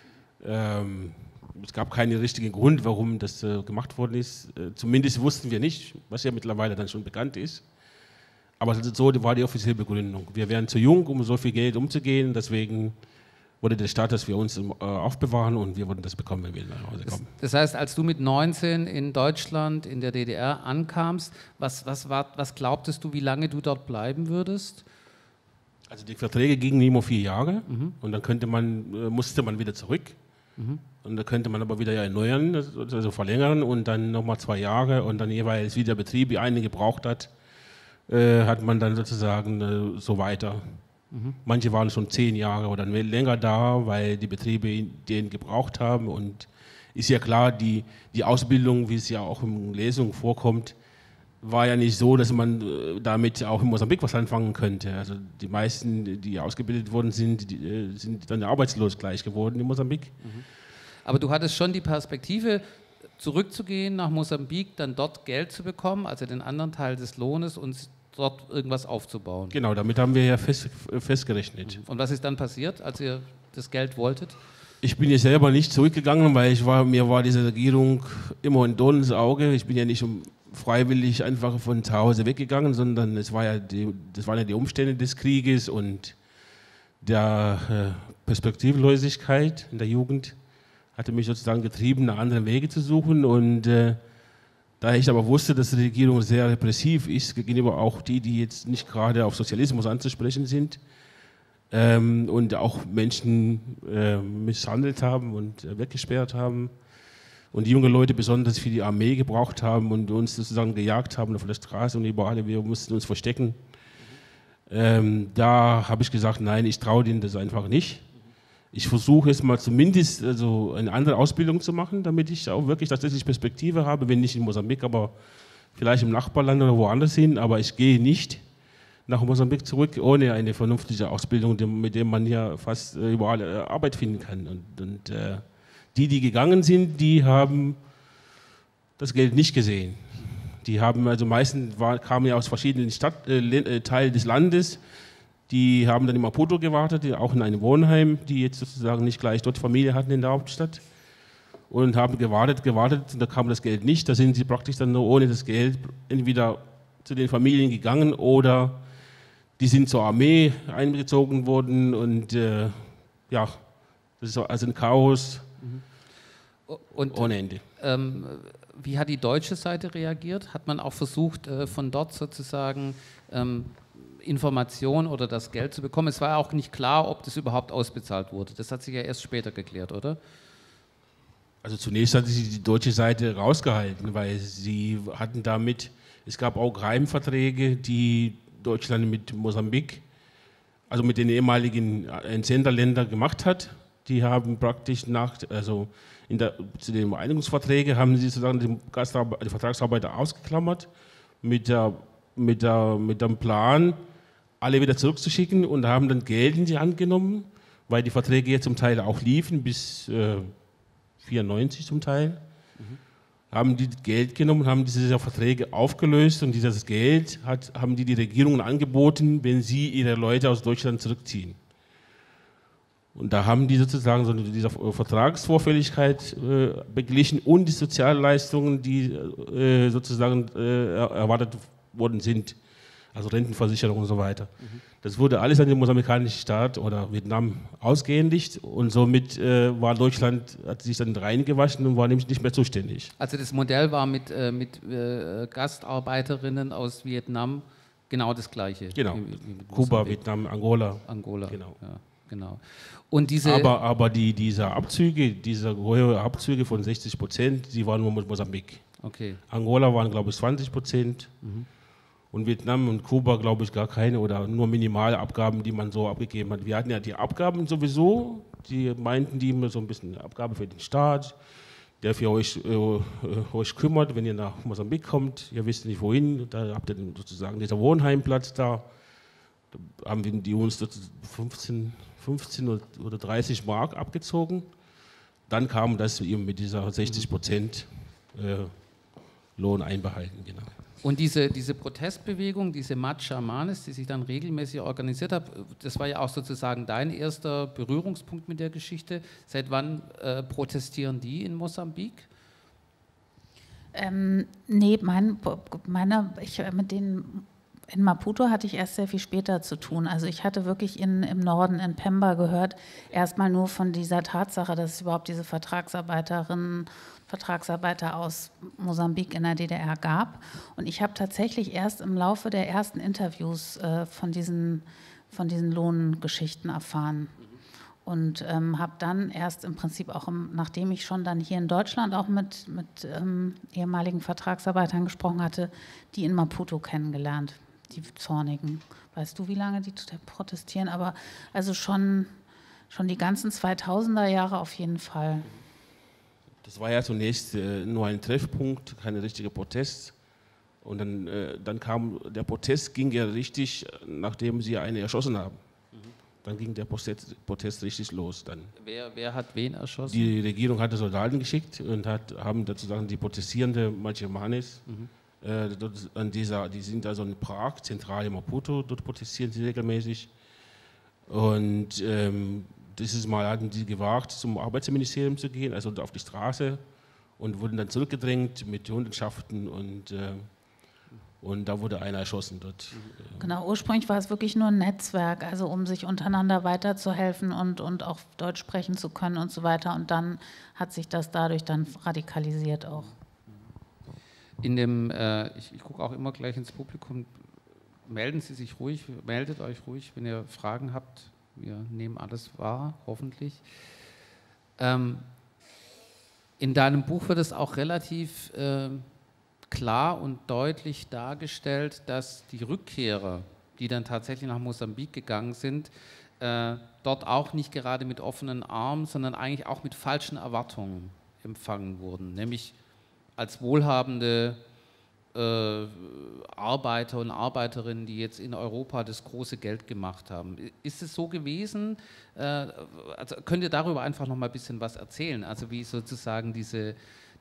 es gab keinen richtigen Grund, warum das gemacht worden ist. Zumindest wussten wir nicht, was ja mittlerweile dann schon bekannt ist. Aber so war die offizielle Begründung. Wir wären zu jung, um so viel Geld umzugehen. Deswegen wurde der Staat, dass wir uns aufbewahren und wir würden das bekommen, wenn wir nach Hause kommen. Das heißt, als du mit 19 in Deutschland, in der DDR ankamst, was glaubtest du, wie lange du dort bleiben würdest? Also die Verträge gingen immer 4 Jahre und dann musste man wieder zurück. Und da könnte man aber wieder erneuern, also verlängern und dann nochmal 2 Jahre und dann jeweils, wie der Betrieb einen gebraucht hat, hat man dann sozusagen so weiter. Manche waren schon 10 Jahre oder länger da, weil die Betriebe den gebraucht haben und ist ja klar, die Ausbildung, wie es ja auch in Lesungen vorkommt, war ja nicht so, dass man damit auch in Mosambik was anfangen könnte. Also die meisten, die ausgebildet worden sind, sind dann arbeitslos gleich geworden in Mosambik. Aber du hattest schon die Perspektive, zurückzugehen nach Mosambik, dann dort Geld zu bekommen, also den anderen Teil des Lohnes und dort irgendwas aufzubauen. Genau, damit haben wir ja festgerechnet. Und was ist dann passiert, als ihr das Geld wolltet? Ich bin jetzt selber nicht zurückgegangen, weil mir war diese Regierung immer ein Dorn ins Auge. Ich bin ja nicht freiwillig einfach von zu Hause weggegangen, sondern das waren ja die Umstände des Krieges und der Perspektivlosigkeit in der Jugend hatte mich sozusagen getrieben, nach anderen Wege zu suchen. Und da ich aber wusste, dass die Regierung sehr repressiv ist, gegenüber auch die jetzt nicht gerade auf Sozialismus anzusprechen sind und auch Menschen misshandelt haben und weggesperrt haben, und die jungen Leute besonders für die Armee gebraucht haben und uns sozusagen gejagt haben auf der Straße und überall, wir mussten uns verstecken. Da habe ich gesagt, nein, ich traue denen das einfach nicht. Ich versuche jetzt mal zumindest also eine andere Ausbildung zu machen, damit ich auch wirklich tatsächlich Perspektive habe, wenn nicht in Mosambik, aber vielleicht im Nachbarland oder woanders hin. Aber ich gehe nicht nach Mosambik zurück ohne eine vernünftige Ausbildung, mit der man ja fast überall Arbeit finden kann. Und die gegangen sind, die haben das Geld nicht gesehen. Die haben also meistens kamen ja aus verschiedenen Teilen des Landes. Die haben dann in Maputo gewartet, auch in einem Wohnheim, die jetzt sozusagen nicht gleich dort Familie hatten in der Hauptstadt. Und haben gewartet, und da kam das Geld nicht. Da sind sie praktisch dann nur ohne das Geld entweder zu den Familien gegangen oder die sind zur Armee eingezogen worden. Und ja, das ist also ein Chaos ohne Ende. Wie hat die deutsche Seite reagiert? Hat man auch versucht, von dort sozusagen Informationen oder das Geld zu bekommen? Es war auch nicht klar, ob das überhaupt ausbezahlt wurde. Das hat sich ja erst später geklärt, oder? Also zunächst hat sich die deutsche Seite rausgehalten, weil sie hatten damit, es gab auch Rahmenverträge, die Deutschland mit Mosambik, also mit den ehemaligen Entsenderländern gemacht hat. Die haben praktisch zu den Einigungsverträgen haben sie sozusagen die Vertragsarbeiter ausgeklammert mit dem Plan, alle wieder zurückzuschicken, und haben dann Geld in die Hand genommen, weil die Verträge jetzt zum Teil auch liefen, bis 1994 zum Teil. Haben die Geld genommen, haben diese Verträge aufgelöst, und dieses Geld haben die Regierungen angeboten, wenn sie ihre Leute aus Deutschland zurückziehen. Und da haben die sozusagen so diese Vertragsvorfälligkeit beglichen und die Sozialleistungen, die sozusagen erwartet worden sind, also Rentenversicherung und so weiter. Das wurde alles an den mosambikanischen Staat oder Vietnam ausgehändigt und somit war Deutschland, hat sich dann reingewaschen und war nämlich nicht mehr zuständig. Also das Modell war mit Gastarbeiterinnen aus Vietnam genau das Gleiche. Genau, wie Kuba, Vietnam, Angola. Genau. Ja, genau. Und diese aber diese Abzüge, diese hohe Abzüge von 60%, die waren nur mit Mosambik. Okay. Angola waren, glaube ich, 20%. Und Vietnam und Kuba, glaube ich, gar keine oder nur minimale Abgaben, die man so abgegeben hat. Wir hatten ja die Abgaben sowieso, die meinten die immer so ein bisschen eine Abgabe für den Staat, der für euch kümmert, wenn ihr nach Mosambik kommt. Ihr wisst nicht wohin, da habt ihr sozusagen dieser Wohnheimplatz da. Da haben die uns 15 oder 30 Mark abgezogen. Dann kam das eben mit dieser 60% Lohn einbehalten, genau. Und diese Protestbewegung, diese Marcha Manes, die sich dann regelmäßig organisiert hat, das war ja auch sozusagen dein erster Berührungspunkt mit der Geschichte. Seit wann protestieren die in Mosambik? Nee, mit denen in Maputo hatte ich erst sehr viel später zu tun. Also ich hatte wirklich im Norden, in Pemba gehört, erstmal nur von dieser Tatsache, dass es überhaupt diese Vertragsarbeiter aus Mosambik in der DDR gab. Und ich habe tatsächlich erst im Laufe der ersten Interviews von diesen Lohngeschichten erfahren. Und habe dann erst im Prinzip auch, nachdem ich schon dann hier in Deutschland auch mit ehemaligen Vertragsarbeitern gesprochen hatte, die in Maputo kennengelernt, die Zornigen. Weißt du, wie lange die protestieren? Aber also schon die ganzen 2000er Jahre auf jeden Fall. Das war ja zunächst nur ein Treffpunkt, kein richtiger Protest. Und dann kam, der Protest ging ja richtig, nachdem sie eine erschossen haben. Dann ging der Protest richtig los. Dann. Wer hat wen erschossen? Die Regierung hatte Soldaten geschickt und haben sozusagen die protestierende Machimanes, die sind also in Prag, zentral in Maputo, dort protestieren sie regelmäßig. Und dieses Mal hatten sie gewagt, zum Arbeitsministerium zu gehen, also auf die Straße, und wurden dann zurückgedrängt mit Hundertschaften und da wurde einer erschossen dort. Genau, ursprünglich war es wirklich nur ein Netzwerk, also um sich untereinander weiterzuhelfen und auch Deutsch sprechen zu können und so weiter. Und dann hat sich das dadurch dann radikalisiert auch. Ich gucke auch immer gleich ins Publikum, meldet euch ruhig, wenn ihr Fragen habt. Wir nehmen alles wahr, hoffentlich. In deinem Buch wird es auch relativ klar und deutlich dargestellt, dass die Rückkehrer, die dann tatsächlich nach Mosambik gegangen sind, dort auch nicht gerade mit offenen Armen, sondern eigentlich auch mit falschen Erwartungen empfangen wurden, nämlich als wohlhabende Arbeiter und Arbeiterinnen, die jetzt in Europa das große Geld gemacht haben. Ist es so gewesen? Also könnt ihr darüber einfach noch mal ein bisschen was erzählen? Also wie sozusagen diese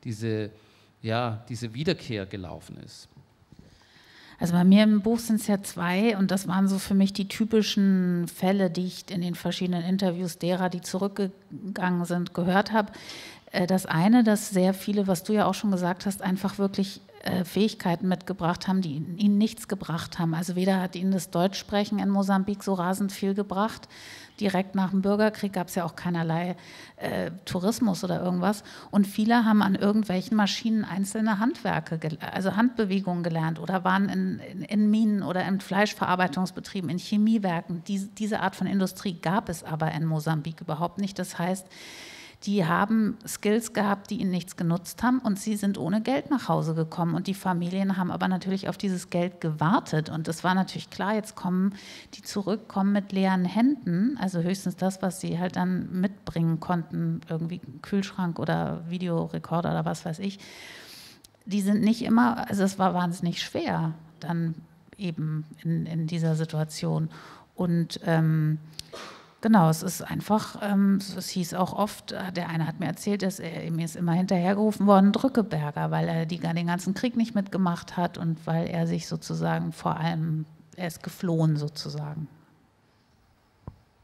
Wiederkehr gelaufen ist? Also bei mir im Buch sind es ja 2 und das waren so für mich die typischen Fälle, die ich in den verschiedenen Interviews derer, die zurückgegangen sind, gehört habe. Das eine, dass sehr viele, was du ja auch schon gesagt hast, einfach wirklich Fähigkeiten mitgebracht haben, die ihnen nichts gebracht haben. Also weder hat ihnen das Deutschsprechen in Mosambik so rasend viel gebracht. Direkt nach dem Bürgerkrieg gab es ja auch keinerlei Tourismus oder irgendwas. Und viele haben an irgendwelchen Maschinen einzelne Handwerke, also Handbewegungen gelernt oder waren in Minen oder in Fleischverarbeitungsbetrieben, in Chemiewerken. Diese Art von Industrie gab es aber in Mosambik überhaupt nicht. Das heißt, die haben Skills gehabt, die ihnen nichts genutzt haben und sie sind ohne Geld nach Hause gekommen und die Familien haben aber natürlich auf dieses Geld gewartet und es war natürlich klar, jetzt kommen die zurück, kommen mit leeren Händen, also höchstens das, was sie halt dann mitbringen konnten, irgendwie Kühlschrank oder Videorekorder oder was weiß ich. Die sind nicht immer, also es war wahnsinnig schwer dann eben in dieser Situation und genau, es ist einfach, es hieß auch oft, der eine hat mir erzählt, dass mir ist immer hinterhergerufen worden, Drückeberger, weil er den ganzen Krieg nicht mitgemacht hat und weil er sich sozusagen er ist geflohen sozusagen.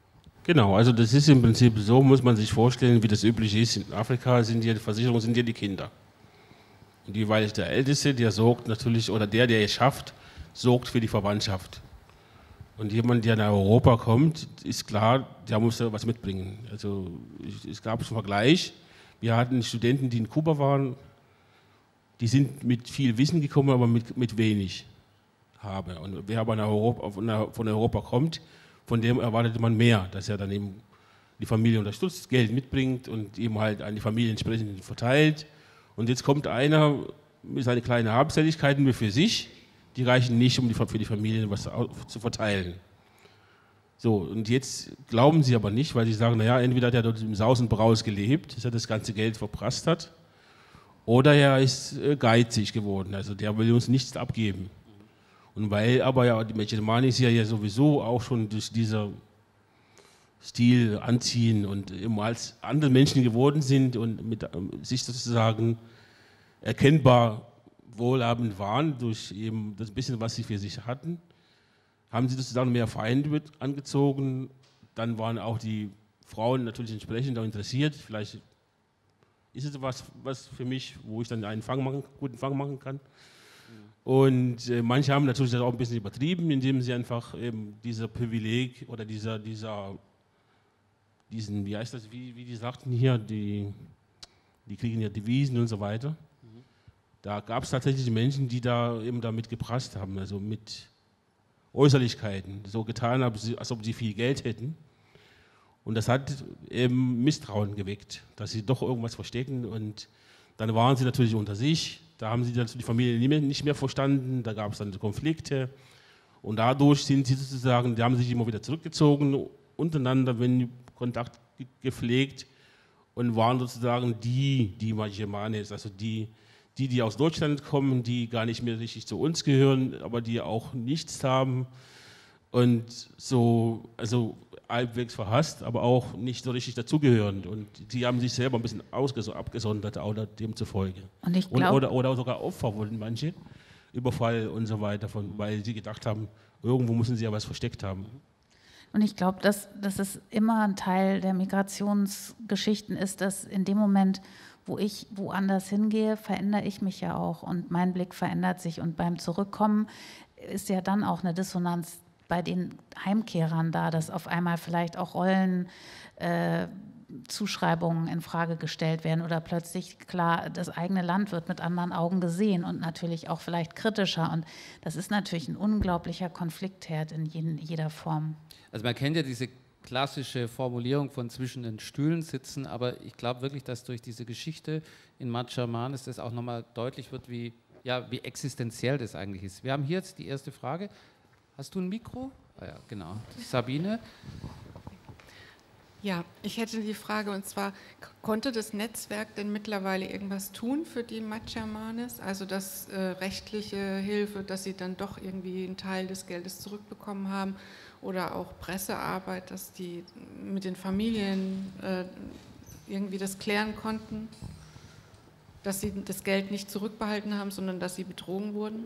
Genau, also das ist im Prinzip so, muss man sich vorstellen, wie das üblich ist. In Afrika sind die Versicherungen sind ja die Kinder. Und jeweils der Älteste, der sorgt natürlich, oder der es schafft, sorgt für die Verwandtschaft. Und jemand, der nach Europa kommt, ist klar, der muss da was mitbringen. Also es gab einen Vergleich. Wir hatten Studenten, die in Kuba waren, die sind mit viel Wissen gekommen, aber mit wenig habe. Und wer aber von Europa kommt, von dem erwartet man mehr, dass er dann eben die Familie unterstützt, Geld mitbringt und eben halt an die Familie entsprechend verteilt. Und jetzt kommt einer mit seinen kleinen Habseligkeiten nur für sich, die reichen nicht, um für die Familie was zu verteilen. So, und jetzt glauben sie aber nicht, weil sie sagen, naja, entweder hat er dort im Saus und Braus gelebt, dass er das ganze Geld verprasst hat, oder er ist geizig geworden, also der will uns nichts abgeben. Und weil aber ja die Mechelmanis ja sowieso auch schon durch diesen Stil anziehen und immer als andere Menschen geworden sind und mit sich sozusagen erkennbar wohlhabend waren durch eben das bisschen, was sie für sich hatten, haben sie sozusagen mehr Feinde angezogen. Dann waren auch die Frauen natürlich entsprechend auch interessiert. Vielleicht ist es was für mich, wo ich dann einen guten Fang machen kann. Und manche haben natürlich das auch ein bisschen übertrieben, indem sie einfach eben dieser Privileg oder diesen, wie heißt das, wie die sagten hier, die kriegen ja Devisen und so weiter. Da gab es tatsächlich Menschen, die da eben damit geprasst haben, also mit Äußerlichkeiten, so getan haben, als ob sie viel Geld hätten. Und das hat eben Misstrauen geweckt, dass sie doch irgendwas verstecken. Und dann waren sie natürlich unter sich. Da haben sie die Familie nicht mehr verstanden, da gab es dann Konflikte und dadurch sind sie sozusagen, die haben sich immer wieder zurückgezogen, untereinander, wenn Kontakt gepflegt und waren sozusagen die Mechelmanes, also die aus Deutschland kommen, die gar nicht mehr richtig zu uns gehören, aber die auch nichts haben und so, also halbwegs verhasst, aber auch nicht so richtig dazugehören. Und die haben sich selber ein bisschen abgesondert, oder demzufolge. Und ich glaub, oder sogar Opfer wurden manche, Überfall und so weiter, weil sie gedacht haben, irgendwo müssen sie ja was versteckt haben. Und ich glaube, dass es immer ein Teil der Migrationsgeschichten ist, dass in dem Moment, wo ich woanders hingehe, verändere ich mich ja auch und mein Blick verändert sich. Und beim Zurückkommen ist ja dann auch eine Dissonanz bei den Heimkehrern da, dass auf einmal vielleicht auch Rollenzuschreibungen in Frage gestellt werden oder plötzlich, klar, das eigene Land wird mit anderen Augen gesehen und natürlich auch vielleicht kritischer. Und das ist natürlich ein unglaublicher Konfliktherd in jeder Form. Also man kennt ja diese klassische Formulierung von zwischen den Stühlen sitzen, aber ich glaube wirklich, dass durch diese Geschichte in Machaamanes das auch nochmal deutlich wird, wie existenziell das eigentlich ist. Wir haben hier jetzt die erste Frage. Hast du ein Mikro? Ah ja, genau. Sabine? Ja, ich hätte die Frage, und zwar, konnte das Netzwerk denn mittlerweile irgendwas tun für die Machamanes? Also das rechtliche Hilfe, dass sie dann doch irgendwie einen Teil des Geldes zurückbekommen haben oder auch Pressearbeit, dass die mit den Familien irgendwie das klären konnten, dass sie das Geld nicht zurückbehalten haben, sondern dass sie betrogen wurden?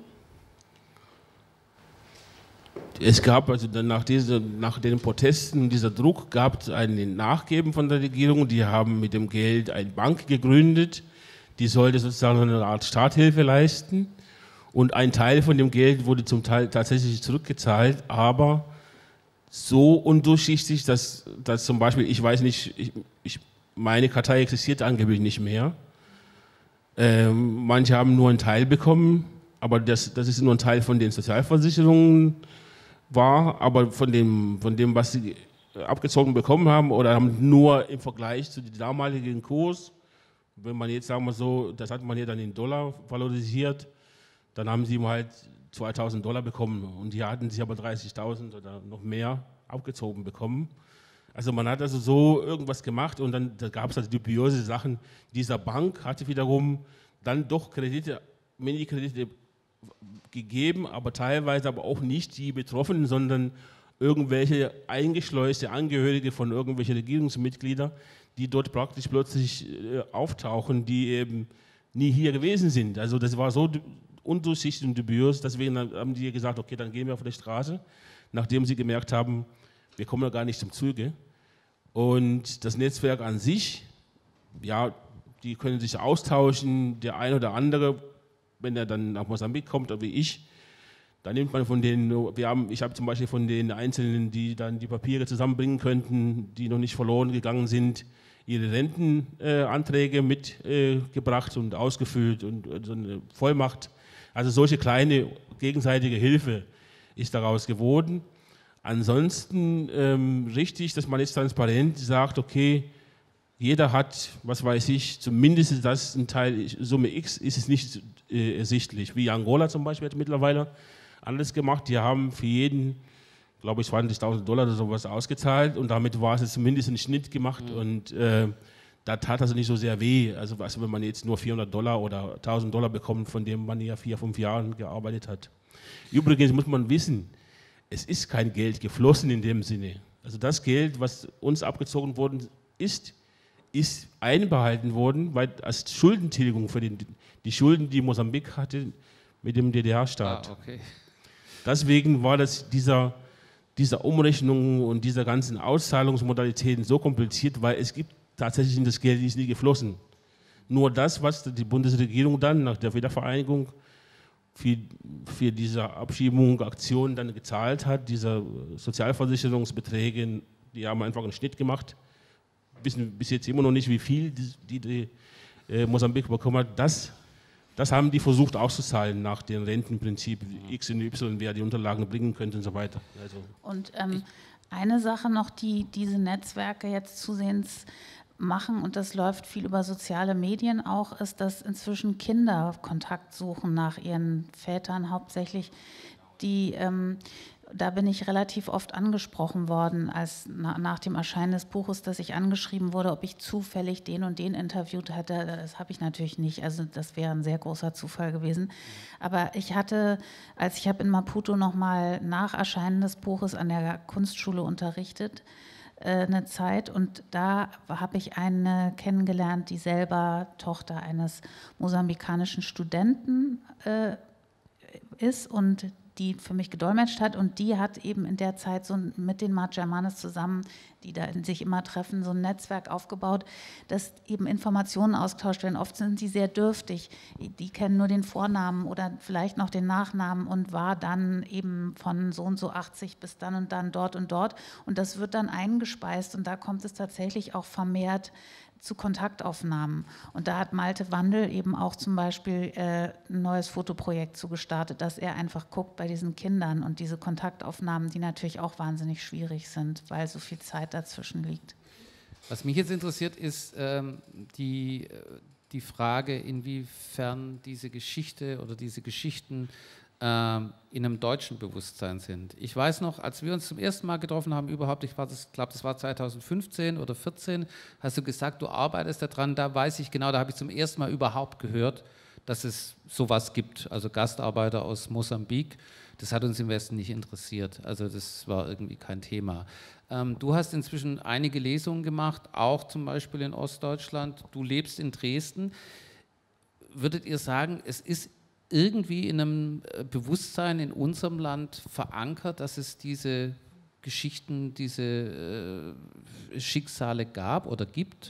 Es gab also dann nach den Protesten, dieser Druck, gab es ein Nachgeben von der Regierung. Die haben mit dem Geld eine Bank gegründet, die sollte sozusagen eine Art Starthilfe leisten. Und ein Teil von dem Geld wurde zum Teil tatsächlich zurückgezahlt, aber so undurchsichtig, dass zum Beispiel, ich weiß nicht, meine Kartei existiert angeblich nicht mehr. Manche haben nur einen Teil bekommen, aber das ist nur ein Teil von den Sozialversicherungen war, aber von dem, was sie abgezogen bekommen haben oder haben nur im Vergleich zu dem damaligen Kurs, wenn man jetzt, sagen wir so, das hat man ja dann in Dollar valorisiert, dann haben sie halt $2.000 bekommen und die hatten sich aber 30.000 oder noch mehr abgezogen bekommen. Also man hat also so irgendwas gemacht und dann da gab es also dubiose Sachen. Dieser Bank hatte wiederum dann doch Mini-Kredite gegeben, aber teilweise aber auch nicht die Betroffenen, sondern irgendwelche eingeschleuste Angehörige von irgendwelchen Regierungsmitgliedern, die dort praktisch plötzlich auftauchen, die eben nie hier gewesen sind. Also das war so undurchsichtig und dubios, deswegen haben die gesagt, okay, dann gehen wir auf die Straße, nachdem sie gemerkt haben, wir kommen ja gar nicht zum Zuge. Und das Netzwerk an sich, ja, die können sich austauschen, der eine oder andere, wenn er dann nach Mosambik kommt, oder wie ich, dann nimmt man von denen, ich habe zum Beispiel von den Einzelnen, die dann die Papiere zusammenbringen könnten, die noch nicht verloren gegangen sind, ihre Rentenanträge mitgebracht und ausgefüllt und so eine Vollmacht. Also solche kleine gegenseitige Hilfe ist daraus geworden. Ansonsten richtig, dass man jetzt transparent sagt, okay, jeder hat, was weiß ich, zumindest das ein Teil, Summe X ist es nicht ersichtlich. Wie Angola zum Beispiel hat mittlerweile alles gemacht. Die haben für jeden, glaube ich, $20.000 oder sowas ausgezahlt und damit war es zumindest ein Schnitt gemacht und da tat also nicht so sehr weh. Also wenn man jetzt nur $400 oder $1.000 bekommt, von dem man ja 4-5 Jahren gearbeitet hat. Übrigens muss man wissen, es ist kein Geld geflossen in dem Sinne. Also das Geld, was uns abgezogen worden ist einbehalten worden, weil als Schuldentilgung für die Schulden, die Mosambik hatte mit dem DDR-Staat. Okay. Deswegen war das dieser Umrechnung und dieser ganzen Auszahlungsmodalitäten so kompliziert, weil es gibt tatsächlich das Geld, ist nie geflossen. Nur das, was die Bundesregierung dann nach der Wiedervereinigung für diese Abschiebung, Aktion dann gezahlt hat, diese Sozialversicherungsbeträge, die haben einfach einen Schnitt gemacht. Wissen bis jetzt immer noch nicht, wie viel die Mosambik bekommen hat. Das haben die versucht auszuzahlen nach dem Rentenprinzip X und Y, wer die Unterlagen bringen könnte und so weiter. Also und eine Sache noch, die diese Netzwerke jetzt zusehends machen, und das läuft viel über soziale Medien auch, ist, dass inzwischen Kinder Kontakt suchen nach ihren Vätern hauptsächlich. Da bin ich relativ oft angesprochen worden, nach dem Erscheinen des Buches, dass ich angeschrieben wurde, ob ich zufällig den und den interviewt hätte. Das habe ich natürlich nicht, also das wäre ein sehr großer Zufall gewesen. Aber ich habe in Maputo nochmal nach Erscheinen des Buches an der Kunstschule unterrichtet, eine Zeit, und da habe ich eine kennengelernt, die selber Tochter eines mosambikanischen Studenten ist und die für mich gedolmetscht hat, und die hat eben in der Zeit so mit den Maat-Germanes zusammen, die da sich immer treffen, so ein Netzwerk aufgebaut, dass eben Informationen ausgetauscht werden. Oft sind die sehr dürftig, die kennen nur den Vornamen oder vielleicht noch den Nachnamen und war dann eben von so und so 80 bis dann und dann dort und dort, und das wird dann eingespeist und da kommt es tatsächlich auch vermehrt zu Kontaktaufnahmen. Und da hat Malte Wandel eben auch zum Beispiel ein neues Fotoprojekt zugestartet, dass er einfach guckt bei diesen Kindern und diese Kontaktaufnahmen, die natürlich auch wahnsinnig schwierig sind, weil so viel Zeit dazwischen liegt. Was mich jetzt interessiert, ist die Frage, inwiefern diese Geschichte oder diese Geschichten in einem deutschen Bewusstsein sind. Ich weiß noch, als wir uns zum ersten Mal getroffen haben überhaupt, ich glaube, das war 2015 oder 2014, hast du gesagt, du arbeitest daran, da weiß ich genau, da habe ich zum ersten Mal überhaupt gehört, dass es sowas gibt, also Gastarbeiter aus Mosambik. Das hat uns im Westen nicht interessiert, also das war irgendwie kein Thema. Du hast inzwischen einige Lesungen gemacht, auch zum Beispiel in Ostdeutschland, du lebst in Dresden. Würdet ihr sagen, es ist irgendwie in einem Bewusstsein in unserem Land verankert, dass es diese Geschichten, diese Schicksale gab oder gibt?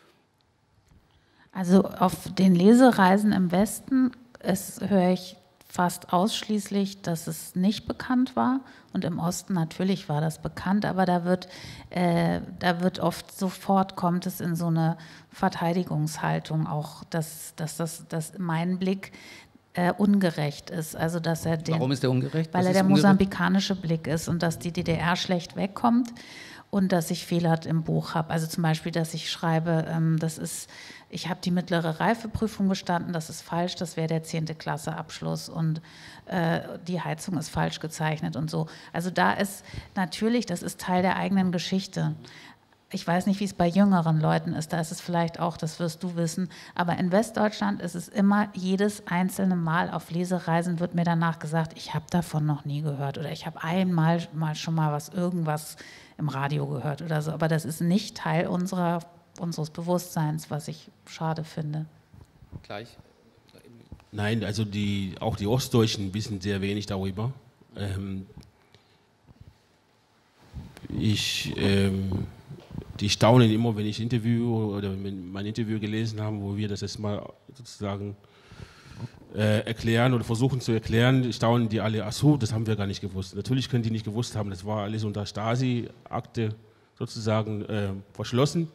Also auf den Lesereisen im Westen höre ich fast ausschließlich, dass es nicht bekannt war, und im Osten natürlich war das bekannt, aber da wird oft sofort, kommt es in so eine Verteidigungshaltung auch, dass mein Blick ungerecht ist. Also dass er Warum ist der ungerecht? Weil er der mosambikanische Blick ist und dass die DDR schlecht wegkommt und dass ich Fehler im Buch habe. Also zum Beispiel, dass ich schreibe, ich habe die mittlere Reifeprüfung bestanden, das ist falsch, das wäre der 10. Klasse Abschluss und die Heizung ist falsch gezeichnet und so. Also da ist natürlich, das ist Teil der eigenen Geschichte. Ich weiß nicht, wie es bei jüngeren Leuten ist, da ist es vielleicht auch, das wirst du wissen, aber in Westdeutschland ist es immer, jedes einzelne Mal auf Lesereisen wird mir danach gesagt, ich habe davon noch nie gehört oder ich habe einmal schon mal irgendwas im Radio gehört oder so, aber das ist nicht Teil unseres Bewusstseins, was ich schade finde. Gleich. Nein, also auch die Ostdeutschen wissen sehr wenig darüber. die staunen immer, wenn ich Interview oder mein Interview gelesen habe, wo wir das erstmal sozusagen erklären oder versuchen zu erklären, staunen die alle, ach so, das haben wir gar nicht gewusst. Natürlich können die nicht gewusst haben, das war alles unter Stasi-Akte sozusagen verschlossen.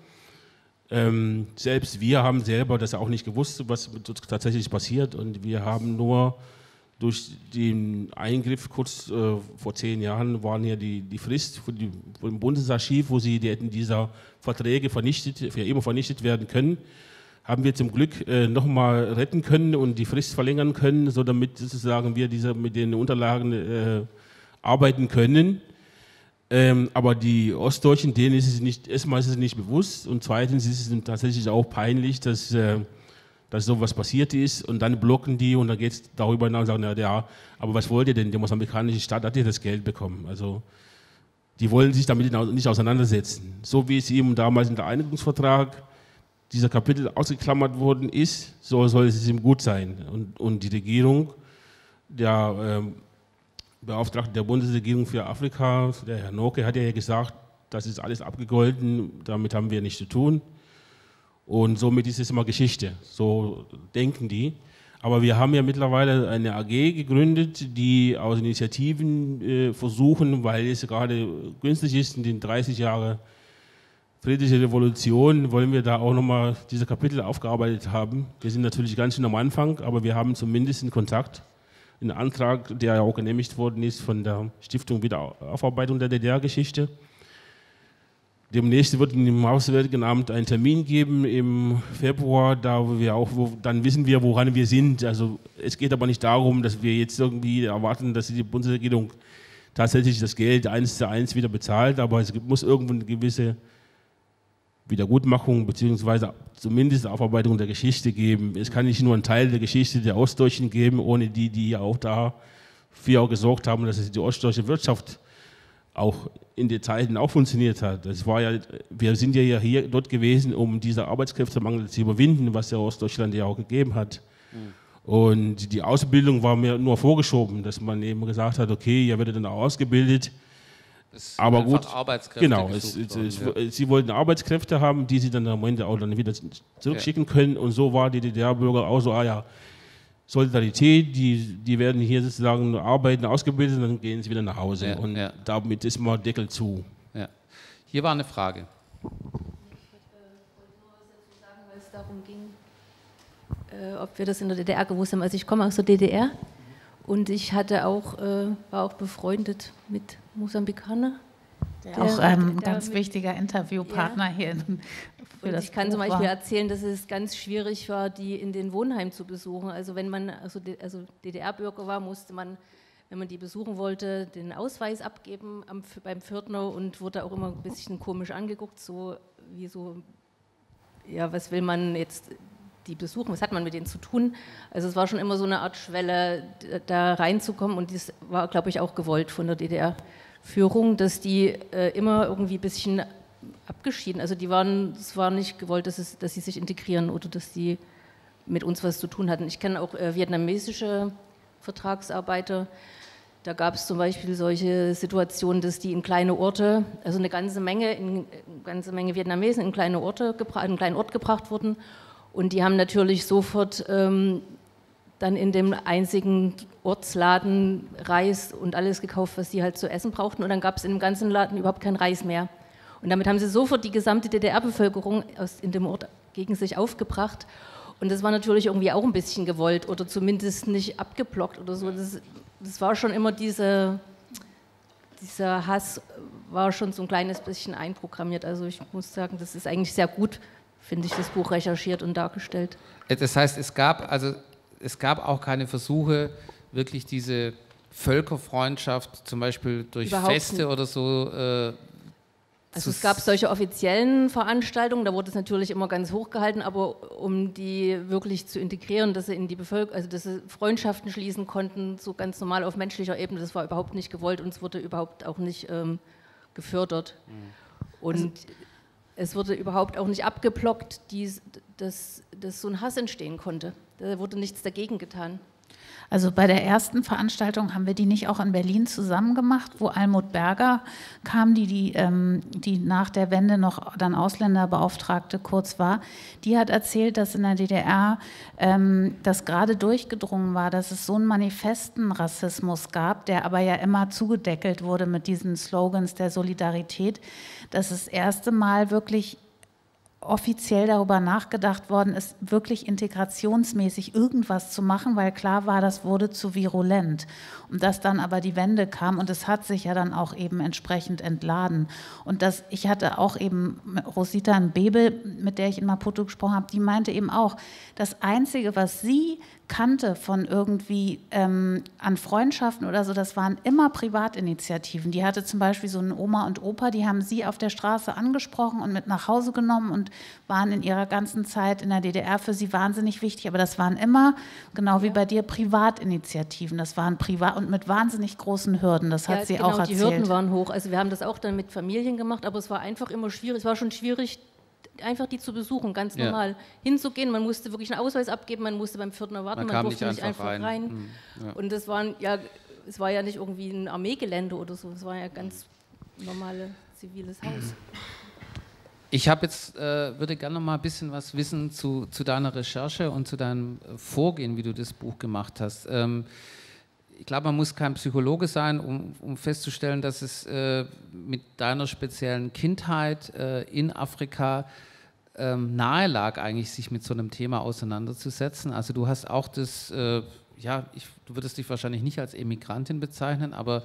Selbst wir haben selber das auch nicht gewusst, was tatsächlich passiert, und wir haben nur durch den Eingriff kurz vor 10 Jahren waren ja die Frist vom Bundesarchiv, wo sie hätten dieser Verträge für immer vernichtet werden können, haben wir zum Glück nochmal retten können und die Frist verlängern können, so damit sozusagen wir mit den Unterlagen arbeiten können. Aber die Ostdeutschen, denen ist es nicht, erstmal ist es nicht bewusst, und zweitens ist es tatsächlich auch peinlich, dass sowas passiert ist, und dann blocken die, und dann geht es darüber hinaus und sagen, ja, aber was wollt ihr denn? Die mosambikanische Staat hat ja das Geld bekommen. Also die wollen sich damit nicht auseinandersetzen. So wie es ihm damals in der Einigungsvertrag dieser Kapitel ausgeklammert worden ist, so soll es ihm gut sein. Und die Regierung, der Beauftragte der Bundesregierung für Afrika, der Herr Noke, hat ja gesagt, das ist alles abgegolten, damit haben wir nichts zu tun. Und somit ist es immer Geschichte, so denken die. Aber wir haben ja mittlerweile eine AG gegründet, die aus Initiativen versuchen, weil es gerade günstig ist, in den 30 Jahren friedliche Revolution, wollen wir da auch nochmal diese Kapitel aufgearbeitet haben. Wir sind natürlich ganz schön am Anfang, aber wir haben zumindest einen Kontakt, einen Antrag, der ja auch genehmigt worden ist von der Stiftung Wiederaufarbeitung der DDR-Geschichte. Demnächst wird im Auswärtigen Amt einen Termin geben im Februar, dann wissen wir, woran wir sind. Also es geht aber nicht darum, dass wir jetzt irgendwie erwarten, dass die Bundesregierung tatsächlich das Geld 1:1 wieder bezahlt, aber es muss irgendwo eine gewisse Wiedergutmachung bzw. zumindest Aufarbeitung der Geschichte geben. Es kann nicht nur einen Teil der Geschichte der Ostdeutschen geben, ohne die ja auch dafür gesorgt haben, dass die ostdeutsche Wirtschaft auch in den Zeiten auch funktioniert hat. Wir sind ja dort gewesen, um diese Arbeitskräftemangel zu überwinden, was ja Ostdeutschland ja auch gegeben hat. Und die Ausbildung war mir nur vorgeschoben, dass man eben gesagt hat, okay, ihr werdet dann auch ausgebildet. Aber gut, genau, sie wollten Arbeitskräfte haben, die sie dann am Ende auch dann wieder zurückschicken können, und so war die DDR-Bürger auch so, Solidarität, die werden hier sozusagen arbeiten, ausgebildet, und dann gehen sie wieder nach Hause, und damit ist mal Deckel zu. Ja. Hier war eine Frage. Ich wollte nur was dazu sagen, weil es darum ging, ob wir das in der DDR gewusst haben. Also ich komme aus der DDR. Und ich war auch befreundet mit Mosambikanern. Auch ein ganz wichtiger Interviewpartner hier. Und ich kann zum Beispiel erzählen, dass es ganz schwierig war, die in den Wohnheimen zu besuchen. Also wenn man DDR-Bürger war, musste man, wenn man die besuchen wollte, den Ausweis abgeben beim Pförtner, und wurde auch immer ein bisschen komisch angeguckt, so wie so, ja, was will man jetzt die besuchen, was hat man mit denen zu tun? Also es war schon immer so eine Art Schwelle, da reinzukommen, und das war, glaube ich, auch gewollt von der DDR-Führung, dass die immer irgendwie ein bisschen abgeschieden, also es war nicht gewollt, dass sie sich integrieren oder dass die mit uns was zu tun hatten. Ich kenne auch vietnamesische Vertragsarbeiter, da gab es zum Beispiel solche Situationen, dass die in kleine Orte, also eine ganze Menge Vietnamesen in einen kleinen Ort gebracht wurden. Und die haben natürlich sofort dann in dem einzigen Ortsladen Reis und alles gekauft, was sie halt zu essen brauchten. Und dann gab es in dem ganzen Laden überhaupt keinen Reis mehr. Und damit haben sie sofort die gesamte DDR-Bevölkerung in dem Ort gegen sich aufgebracht. Und das war natürlich irgendwie auch ein bisschen gewollt oder zumindest nicht abgeblockt oder so. Das war schon immer dieser Hass war schon so ein kleines bisschen einprogrammiert. Also ich muss sagen, das ist eigentlich sehr gut, finde ich, das Buch recherchiert und dargestellt. Das heißt, es gab auch keine Versuche, wirklich diese Völkerfreundschaft zum Beispiel durch Überhaupt Feste nicht. Oder so also es gab solche offiziellen Veranstaltungen, da wurde es natürlich immer ganz hoch gehalten, aber um die wirklich zu integrieren, dass sie in die Bevölkerung, also dass sie Freundschaften schließen konnten, so ganz normal auf menschlicher Ebene, das war überhaupt nicht gewollt und es wurde überhaupt auch nicht gefördert. Und es wurde überhaupt auch nicht abgeblockt, dass so ein Hass entstehen konnte. Da wurde nichts dagegen getan. Also bei der ersten Veranstaltung haben wir die nicht auch in Berlin zusammen gemacht, wo Almut Berger kam, die nach der Wende noch dann Ausländerbeauftragte kurz war. Die hat erzählt, dass in der DDR das gerade durchgedrungen war, dass es so einen manifesten Rassismus gab, der aber ja immer zugedeckelt wurde mit diesen Slogans der Solidarität, dass das erste Mal wirklich offiziell darüber nachgedacht worden ist, wirklich integrationsmäßig irgendwas zu machen, weil klar war, das wurde zu virulent. Und dass dann aber die Wende kam und es hat sich ja dann auch eben entsprechend entladen. Und ich hatte auch eben Rosita Bebel, mit der ich in Maputo gesprochen habe, die meinte eben auch, das Einzige, was sie kannte von irgendwie an Freundschaften oder so, das waren immer Privatinitiativen. Die hatte zum Beispiel so eine Oma und Opa, die haben sie auf der Straße angesprochen und mit nach Hause genommen und waren in ihrer ganzen Zeit in der DDR für sie wahnsinnig wichtig. Aber das waren immer, genau wie bei dir, Privatinitiativen. Das waren privat und mit wahnsinnig großen Hürden. Das hat sie genau, auch erzählt. Die Hürden waren hoch. Also wir haben das auch dann mit Familien gemacht, aber es war einfach immer schwierig. Es war schon schwierig, einfach die zu besuchen, ganz normal hinzugehen. Man musste wirklich einen Ausweis abgeben, man musste beim Pförtner warten, man durfte nicht einfach rein. Ja. Und es war ja nicht irgendwie ein Armeegelände oder so, es war ja ganz normales ziviles Haus. Ich habe jetzt, würde gerne noch mal ein bisschen was wissen zu deiner Recherche und zu deinem Vorgehen, wie du das Buch gemacht hast. Ich glaube, man muss kein Psychologe sein, um festzustellen, dass es mit deiner speziellen Kindheit in Afrika nahe lag, eigentlich sich mit so einem Thema auseinanderzusetzen. Also du hast auch das, du würdest dich wahrscheinlich nicht als Emigrantin bezeichnen, aber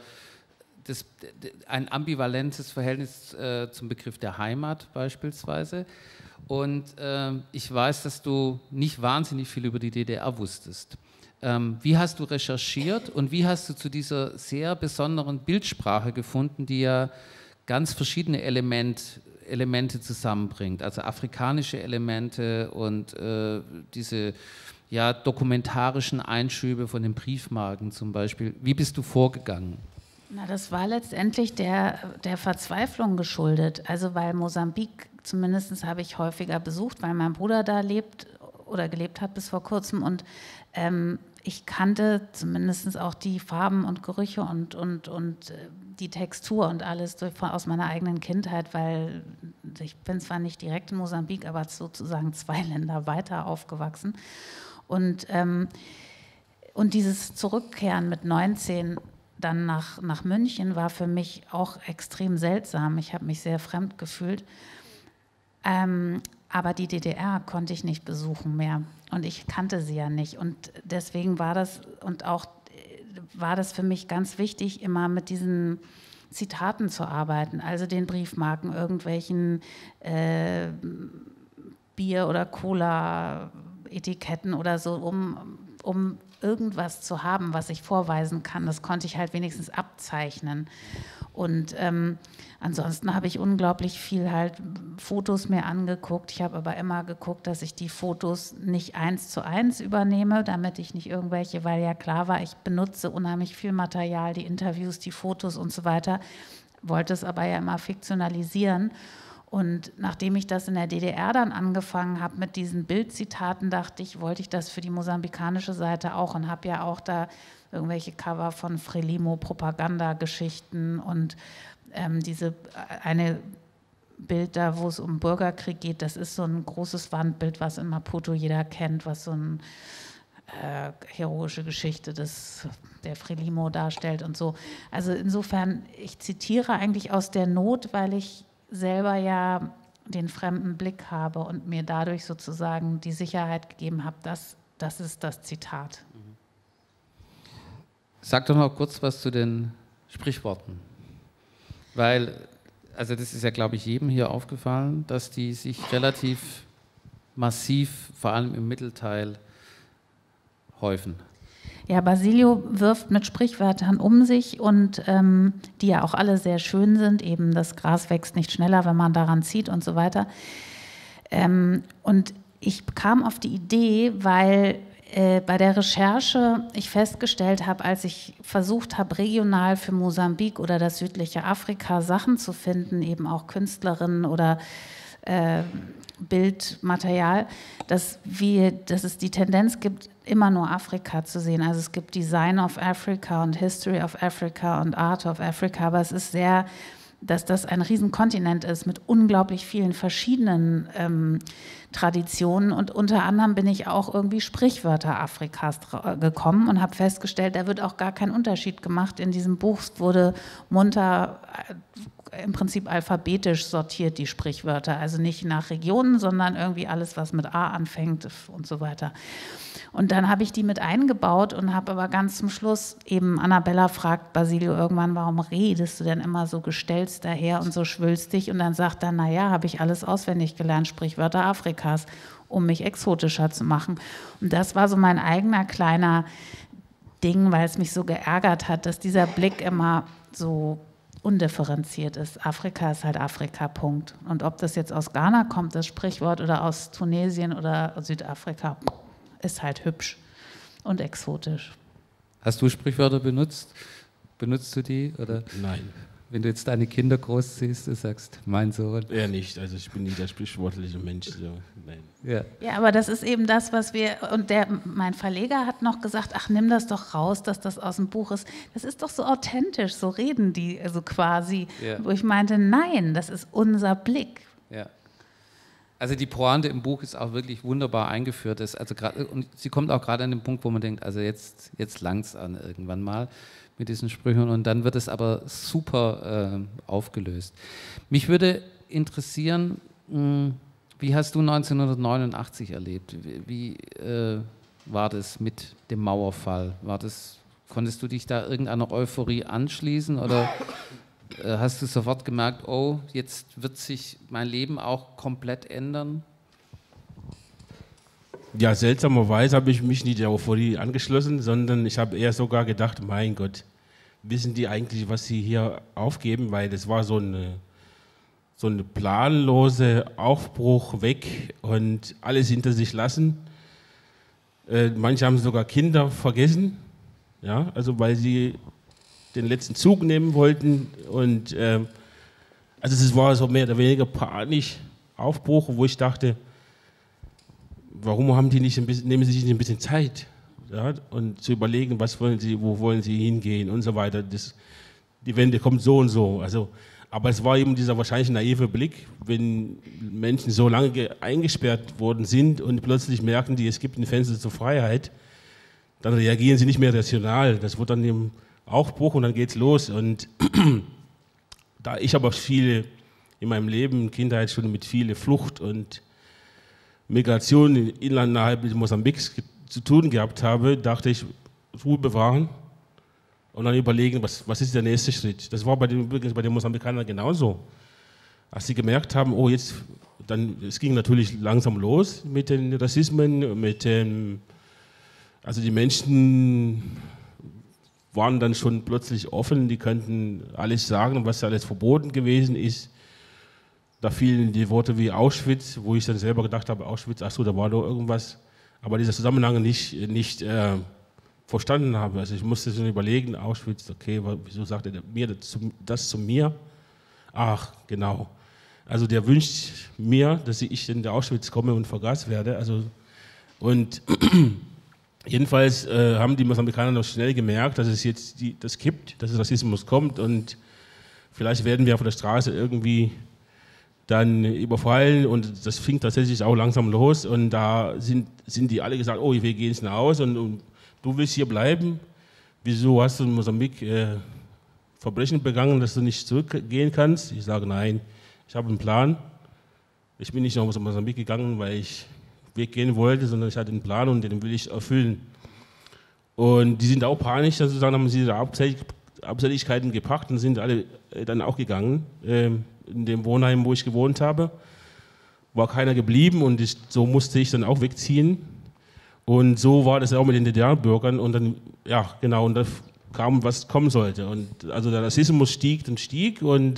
ein ambivalentes Verhältnis zum Begriff der Heimat beispielsweise. Und ich weiß, dass du nicht wahnsinnig viel über die DDR wusstest. Wie hast du recherchiert und wie hast du zu dieser sehr besonderen Bildsprache gefunden, die ja ganz verschiedene Elemente zusammenbringt, also afrikanische Elemente und diese dokumentarischen Einschübe von den Briefmarken zum Beispiel. Wie bist du vorgegangen? Na, das war letztendlich der Verzweiflung geschuldet. Also weil Mosambik, zumindest habe ich häufiger besucht, weil mein Bruder da lebt oder gelebt hat bis vor kurzem und ich kannte zumindest auch die Farben und Gerüche und die Textur und alles aus meiner eigenen Kindheit, weil ich bin zwar nicht direkt in Mosambik, aber sozusagen 2 Länder weiter aufgewachsen. Und dieses Zurückkehren mit 19 dann nach München war für mich auch extrem seltsam. Ich habe mich sehr fremd gefühlt. Aber die DDR konnte ich nicht besuchen mehr und ich kannte sie ja nicht und deswegen war das für mich ganz wichtig, immer mit diesen Zitaten zu arbeiten, also den Briefmarken, irgendwelchen Bier- oder Cola-Etiketten oder so, um irgendwas zu haben, was ich vorweisen kann. Das konnte ich halt wenigstens abzeichnen. Und ansonsten habe ich unglaublich viel halt Fotos mir angeguckt. Ich habe aber immer geguckt, dass ich die Fotos nicht 1:1 übernehme, damit ich nicht irgendwelche, weil ja klar war, ich benutze unheimlich viel Material, die Interviews, die Fotos und so weiter, wollte es aber ja immer fiktionalisieren. Und nachdem ich das in der DDR dann angefangen habe mit diesen Bildzitaten, dachte ich, wollte ich das für die mosambikanische Seite auch und habe ja auch da irgendwelche Cover von Frelimo, Propagandageschichten und diese eine Bild da, wo es um Bürgerkrieg geht, das ist so ein großes Wandbild, was in Maputo jeder kennt, was so eine heroische Geschichte der Frelimo darstellt und so. Also insofern, ich zitiere eigentlich aus der Not, weil ich selber ja den fremden Blick habe und mir dadurch sozusagen die Sicherheit gegeben habe, das ist das Zitat. Sag doch noch kurz was zu den Sprichworten. Weil, also das ist ja, glaube ich, jedem hier aufgefallen, dass die sich relativ massiv, vor allem im Mittelteil, häufen. Ja, Basilio wirft mit Sprichwörtern um sich und die ja auch alle sehr schön sind, eben das Gras wächst nicht schneller, wenn man daran zieht und so weiter. Und ich kam auf die Idee, weil bei der Recherche ich festgestellt habe, als ich versucht habe, regional für Mosambik oder das südliche Afrika Sachen zu finden, eben auch Künstlerinnen oder Bildmaterial, dass es die Tendenz gibt, immer nur Afrika zu sehen. Also es gibt Design of Africa und History of Africa und Art of Africa, aber es ist sehr, dass das ein Riesenkontinent ist mit unglaublich vielen verschiedenen Traditionen, und unter anderem bin ich auch irgendwie Sprichwörter Afrikas gekommen und habe festgestellt, da wird auch gar kein Unterschied gemacht. In diesem Buch wurde munter im Prinzip alphabetisch sortiert, die Sprichwörter, also nicht nach Regionen, sondern irgendwie alles, was mit A anfängt und so weiter. Und dann habe ich die mit eingebaut und habe aber ganz zum Schluss eben, Annabella fragt Basilio irgendwann, warum redest du denn immer so gestelzt daher und so schwülstig? Und dann sagt er, naja, habe ich alles auswendig gelernt, Sprichwörter Afrikas, um mich exotischer zu machen. Und das war so mein eigener kleiner Ding, weil es mich so geärgert hat, dass dieser Blick immer so undifferenziert ist. Afrika ist halt Afrika, Punkt. Und ob das jetzt aus Ghana kommt, das Sprichwort, oder aus Tunesien oder Südafrika, ist halt hübsch und exotisch. Hast du Sprichwörter benutzt? Benutzt du die? Oder? Nein. Wenn du jetzt deine Kinder großziehst, du sagst, mein Sohn. Eher nicht, also ich bin nicht der sprichwörtliche Mensch. So. Nein. Ja, aber das ist eben das, was wir, und mein Verleger hat noch gesagt, ach, nimm das doch raus, dass das aus dem Buch ist. Das ist doch so authentisch, so reden die, also quasi. Ja. Wo ich meinte, nein, das ist unser Blick. Ja. Also die Pointe im Buch ist auch wirklich wunderbar eingeführt. Und sie kommt auch gerade an den Punkt, wo man denkt, also jetzt langt es an irgendwann mal mit diesen Sprüchen, und dann wird es aber super aufgelöst. Mich würde interessieren, wie hast du 1989 erlebt? Wie war das mit dem Mauerfall? Konntest du dich da irgendeiner Euphorie anschließen, oder hast du sofort gemerkt, oh, jetzt wird sich mein Leben auch komplett ändern? Ja, seltsamerweise habe ich mich nicht der Euphorie angeschlossen, sondern ich habe eher sogar gedacht, mein Gott, wissen die eigentlich, was sie hier aufgeben? Weil das war so eine planlose Aufbruch weg und alles hinter sich lassen. Manche haben sogar Kinder vergessen, ja, also weil sie den letzten Zug nehmen wollten, und also es war so mehr oder weniger panisch Aufbruch, wo ich dachte, warum haben die nicht nehmen sie sich nicht ein bisschen Zeit, ja, und zu überlegen, wo wollen sie hingehen und so weiter. Die Wende kommt so und so. Also, aber es war eben dieser wahrscheinlich naive Blick, wenn Menschen so lange eingesperrt worden sind und plötzlich merken die, es gibt ein Fenster zur Freiheit, dann reagieren sie nicht mehr rational. Das wird dann eben Aufbruch und dann geht's los. Und da ich aber viele in meinem Leben, Kindheit schon mit viel Flucht und Migration in innerhalb Mosambiks zu tun gehabt habe, dachte ich, Ruhe bewahren und dann überlegen, was ist der nächste Schritt. Das war bei den Mosambikanern genauso. Als sie gemerkt haben, oh jetzt, es ging natürlich langsam los mit den Rassismen, also die Menschen waren dann schon plötzlich offen, die könnten alles sagen, was alles verboten gewesen ist. Da fielen die Worte wie Auschwitz, wo ich dann selber gedacht habe, Auschwitz, ach so, da war doch irgendwas, aber dieser Zusammenhang nicht verstanden habe. Also ich musste schon überlegen, Auschwitz, okay, wieso sagt er mir das zu mir? Ach, genau. Also der wünscht mir, dass ich in der Auschwitz komme und vergaß werde. Also, und jedenfalls haben die Mosambikaner noch schnell gemerkt, dass es jetzt das kippt, dass Rassismus kommt, und vielleicht werden wir auf der Straße irgendwie dann überfallen, und das fing tatsächlich auch langsam los, und da sind die alle gesagt, oh, wir gehen jetzt nach Hause und du willst hier bleiben, wieso hast du in Mosambik Verbrechen begangen, dass du nicht zurückgehen kannst? Ich sage, nein, ich habe einen Plan, ich bin nicht nach Mosambik gegangen, weil ich weggehen wollte, sondern ich hatte einen Plan und den will ich erfüllen. Und die sind auch panisch, sozusagen haben sie ihre Abseitigkeiten gepackt und sind alle dann auch gegangen. In dem Wohnheim, wo ich gewohnt habe, war keiner geblieben, und so musste ich dann auch wegziehen. Und so war das auch mit den DDR-Bürgern, und dann, ja, genau, und da kam, was kommen sollte. Und also der Rassismus stieg und stieg, und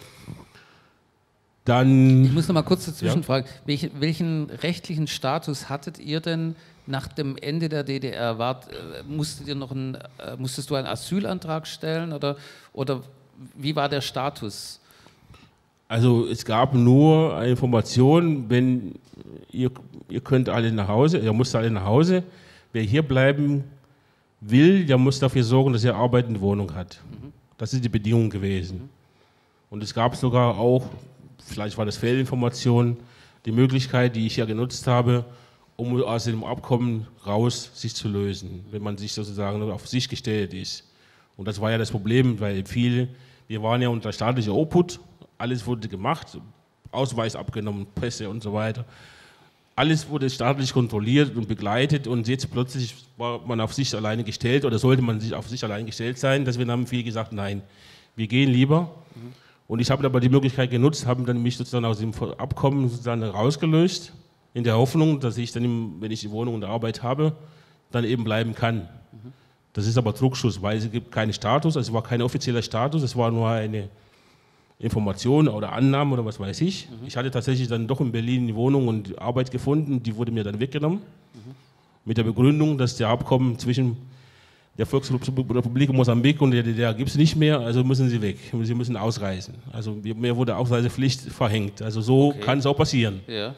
dann... Ich muss noch mal kurz dazwischen fragen, welchen rechtlichen Status hattet ihr denn nach dem Ende der DDR? Musstest du einen Asylantrag stellen, oder wie war der Status? Also es gab nur eine Information, wenn ihr könnt alle nach Hause, ihr müsst alle nach Hause. Wer hier bleiben will, der muss dafür sorgen, dass er Arbeit und Wohnung hat. Das ist die Bedingung gewesen. Und es gab sogar auch, vielleicht war das Fehlinformation, die Möglichkeit, die ich ja genutzt habe, um aus dem Abkommen raus sich zu lösen, wenn man sich sozusagen auf sich gestellt ist. Und das war ja das Problem, weil wir waren ja unter staatlicher Obhut, alles wurde gemacht, Ausweis abgenommen, Pässe und so weiter. Alles wurde staatlich kontrolliert und begleitet und jetzt plötzlich war man auf sich alleine gestellt oder sollte man sich auf sich alleine gestellt sein. Deswegen haben viele gesagt, nein, wir gehen lieber. Und ich habe aber die Möglichkeit genutzt, habe dann mich sozusagen aus dem Abkommen sozusagen rausgelöst, in der Hoffnung, dass ich dann, wenn ich die Wohnung und Arbeit habe, dann eben bleiben kann. Das ist aber Trugschluss, weil es gibt keinen Status, es war kein offizieller Status, es war nur eine Information oder Annahme oder was weiß ich. Ich hatte tatsächlich dann doch in Berlin eine Wohnung und Arbeit gefunden, die wurde mir dann weggenommen. Mit der Begründung, dass der Abkommen zwischen der Volksrepublik Mosambik und der DDR gibt es nicht mehr, also müssen sie weg, sie müssen ausreisen. Also mir wurde Ausreisepflicht verhängt, also so kann es auch passieren. Ja.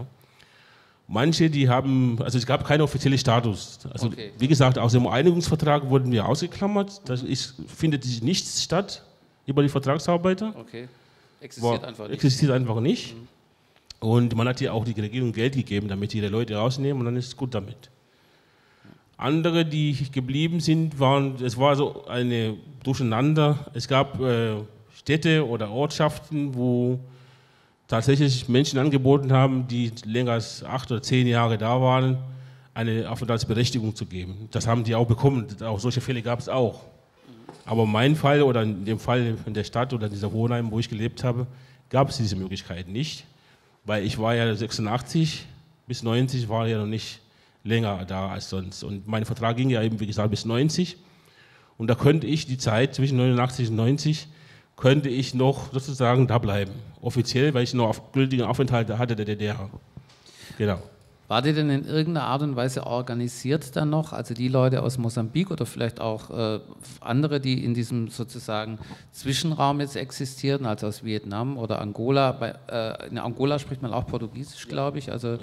Manche, die haben, also es gab keinen offiziellen Status. Also wie gesagt, aus dem Einigungsvertrag wurden wir ausgeklammert, findet nichts statt über die Vertragsarbeiter. Existiert einfach nicht. Und man hat ja auch die Regierung Geld gegeben, damit die Leute rausnehmen und dann ist es gut damit. Andere, die geblieben sind, es war so eine Durcheinander. Es gab Städte oder Ortschaften, wo tatsächlich Menschen angeboten haben, die länger als 8 oder 10 Jahre da waren, eine Aufenthaltsberechtigung zu geben. Das haben die auch bekommen. Auch solche Fälle gab es auch. Aber in meinem Fall oder in dem Fall in der Stadt oder dieser Wohnheim, wo ich gelebt habe, gab es diese Möglichkeit nicht. Weil ich war ja 86 bis 90, war ja noch nicht länger da als sonst. Und mein Vertrag ging ja eben, wie gesagt, bis 90. Und da könnte ich die Zeit zwischen 89 und 90 könnte ich noch sozusagen da bleiben. Offiziell, weil ich noch gültigen Aufenthalt hatte der DDR. Genau. War die denn in irgendeiner Art und Weise organisiert dann noch, also die Leute aus Mosambik oder vielleicht auch andere, die in diesem sozusagen Zwischenraum jetzt existierten, also aus Vietnam oder Angola? In Angola spricht man auch Portugiesisch, glaube ich. Also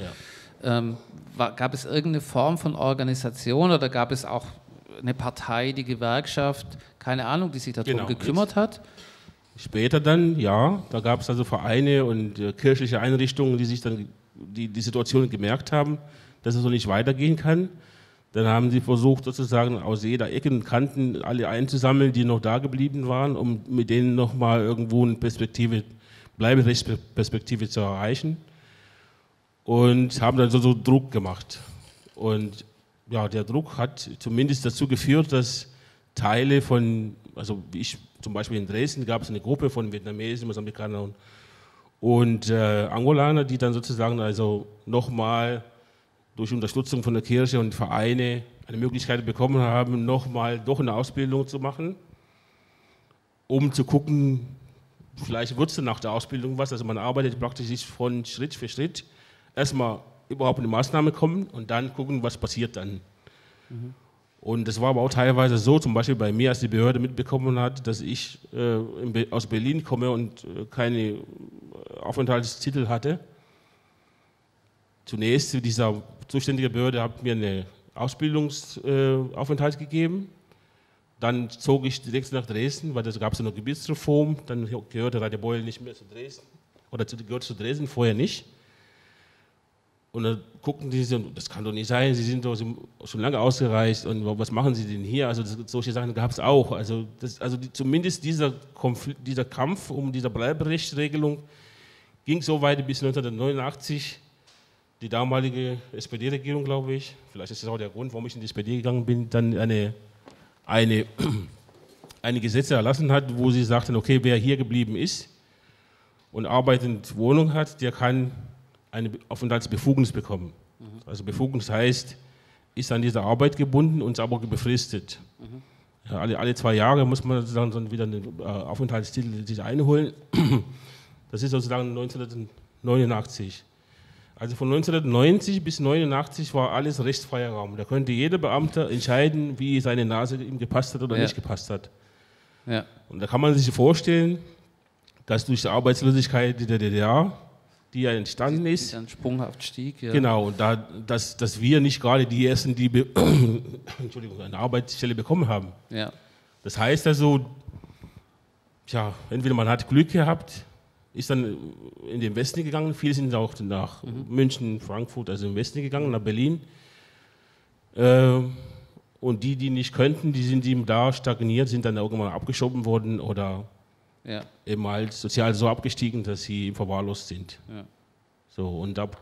gab es irgendeine Form von Organisation oder gab es auch eine Partei, die Gewerkschaft, keine Ahnung, die sich darum gekümmert hat? Später dann, ja, da gab es also Vereine und kirchliche Einrichtungen, die sich dann die Situation gemerkt haben, dass es so nicht weitergehen kann. Dann haben sie versucht, sozusagen aus jeder Ecke und Kanten alle einzusammeln, die noch da geblieben waren, um mit denen nochmal irgendwo eine Bleiberechtsperspektive zu erreichen. Und haben dann so Druck gemacht. Und ja, der Druck hat zumindest dazu geführt, dass Teile von, also wie ich zum Beispiel in Dresden, gab es eine Gruppe von Vietnamesen, Mosambikanern und Angolaner, die dann sozusagen also nochmal durch Unterstützung von der Kirche und Vereine eine Möglichkeit bekommen haben, nochmal doch eine Ausbildung zu machen, um zu gucken, vielleicht wird es nach der Ausbildung was, also man arbeitet praktisch von Schritt für Schritt, erstmal überhaupt eine Maßnahme kommen und dann gucken, was passiert dann. Und das war aber auch teilweise so, zum Beispiel bei mir, als die Behörde mitbekommen hat, dass ich aus Berlin komme und keine Aufenthaltstitel hatte. Zunächst, dieser zuständige Behörde hat mir einen Ausbildungsaufenthalt gegeben. Dann zog ich direkt nach Dresden, weil da gab es eine Gebietsreform. Dann gehörte Radebeul nicht mehr zu Dresden, oder gehört zu Dresden, vorher nicht. Und dann guckten die so, das kann doch nicht sein, Sie sind doch schon lange ausgereist und was machen Sie denn hier? Also solche Sachen gab es auch. Also zumindest dieser Kampf um diese Bleiberechtsregelung ging so weit bis 1989. Die damalige SPD-Regierung, glaube ich, vielleicht ist das auch der Grund, warum ich in die SPD gegangen bin, dann eine Gesetze erlassen hat, wo sie sagten, okay, wer hier geblieben ist und arbeitend Wohnung hat, der kann eine Aufenthaltsbefugnis bekommen. Also Befugnis heißt, ist an diese Arbeit gebunden und ist aber befristet. Ja, alle 2 Jahre muss man dann wieder einen Aufenthaltstitel sich einholen. Das ist sozusagen 1989. Also von 1990 bis 1989 war alles rechtsfreier Raum. Da konnte jeder Beamte entscheiden, wie seine Nase ihm gepasst hat oder nicht gepasst hat. Ja. Und da kann man sich vorstellen, dass durch die Arbeitslosigkeit in der DDR, die ja entstanden ist, die dann sprunghaft stieg. Ja. Genau, und dass wir nicht gerade die Ersten, die Entschuldigung, eine Arbeitsstelle bekommen haben. Ja. Das heißt also, tja, entweder man hat Glück gehabt, ist dann in den Westen gegangen, viele sind auch nach München, Frankfurt, also im Westen gegangen, nach Berlin. Und die nicht könnten, die sind eben da stagniert, sind dann irgendwann abgeschoben worden oder eben halt sozial so abgestiegen, dass sie verwahrlost sind. Ja. So, und ab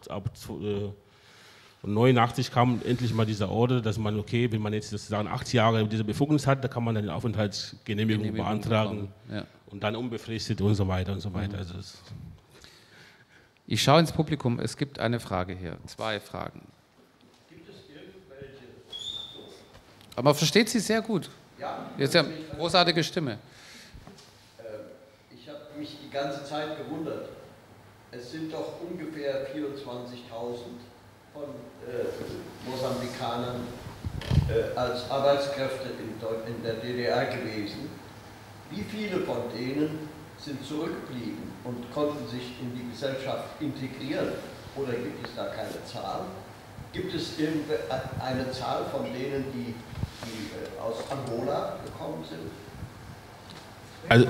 89 kam endlich mal dieser Order, dass man, okay, wenn man jetzt sozusagen 8 Jahre diese Befugnis hat, da kann man dann eine Aufenthaltsgenehmigung beantragen und dann unbefristet und so weiter und so weiter. Also ich schaue ins Publikum, es gibt eine Frage hier, 2 Fragen. Gibt es irgendwelche... Aber man versteht sie sehr gut. Ja. Jetzt ja eine großartige Stimme. Ich habe mich die ganze Zeit gewundert. Es sind doch ungefähr 24.000 von Mosambikanern als Arbeitskräfte in der DDR gewesen. Wie viele von denen sind zurückgeblieben und konnten sich in die Gesellschaft integrieren? Oder gibt es da keine Zahl? Gibt es eine Zahl von denen, die aus Angola gekommen sind? Also,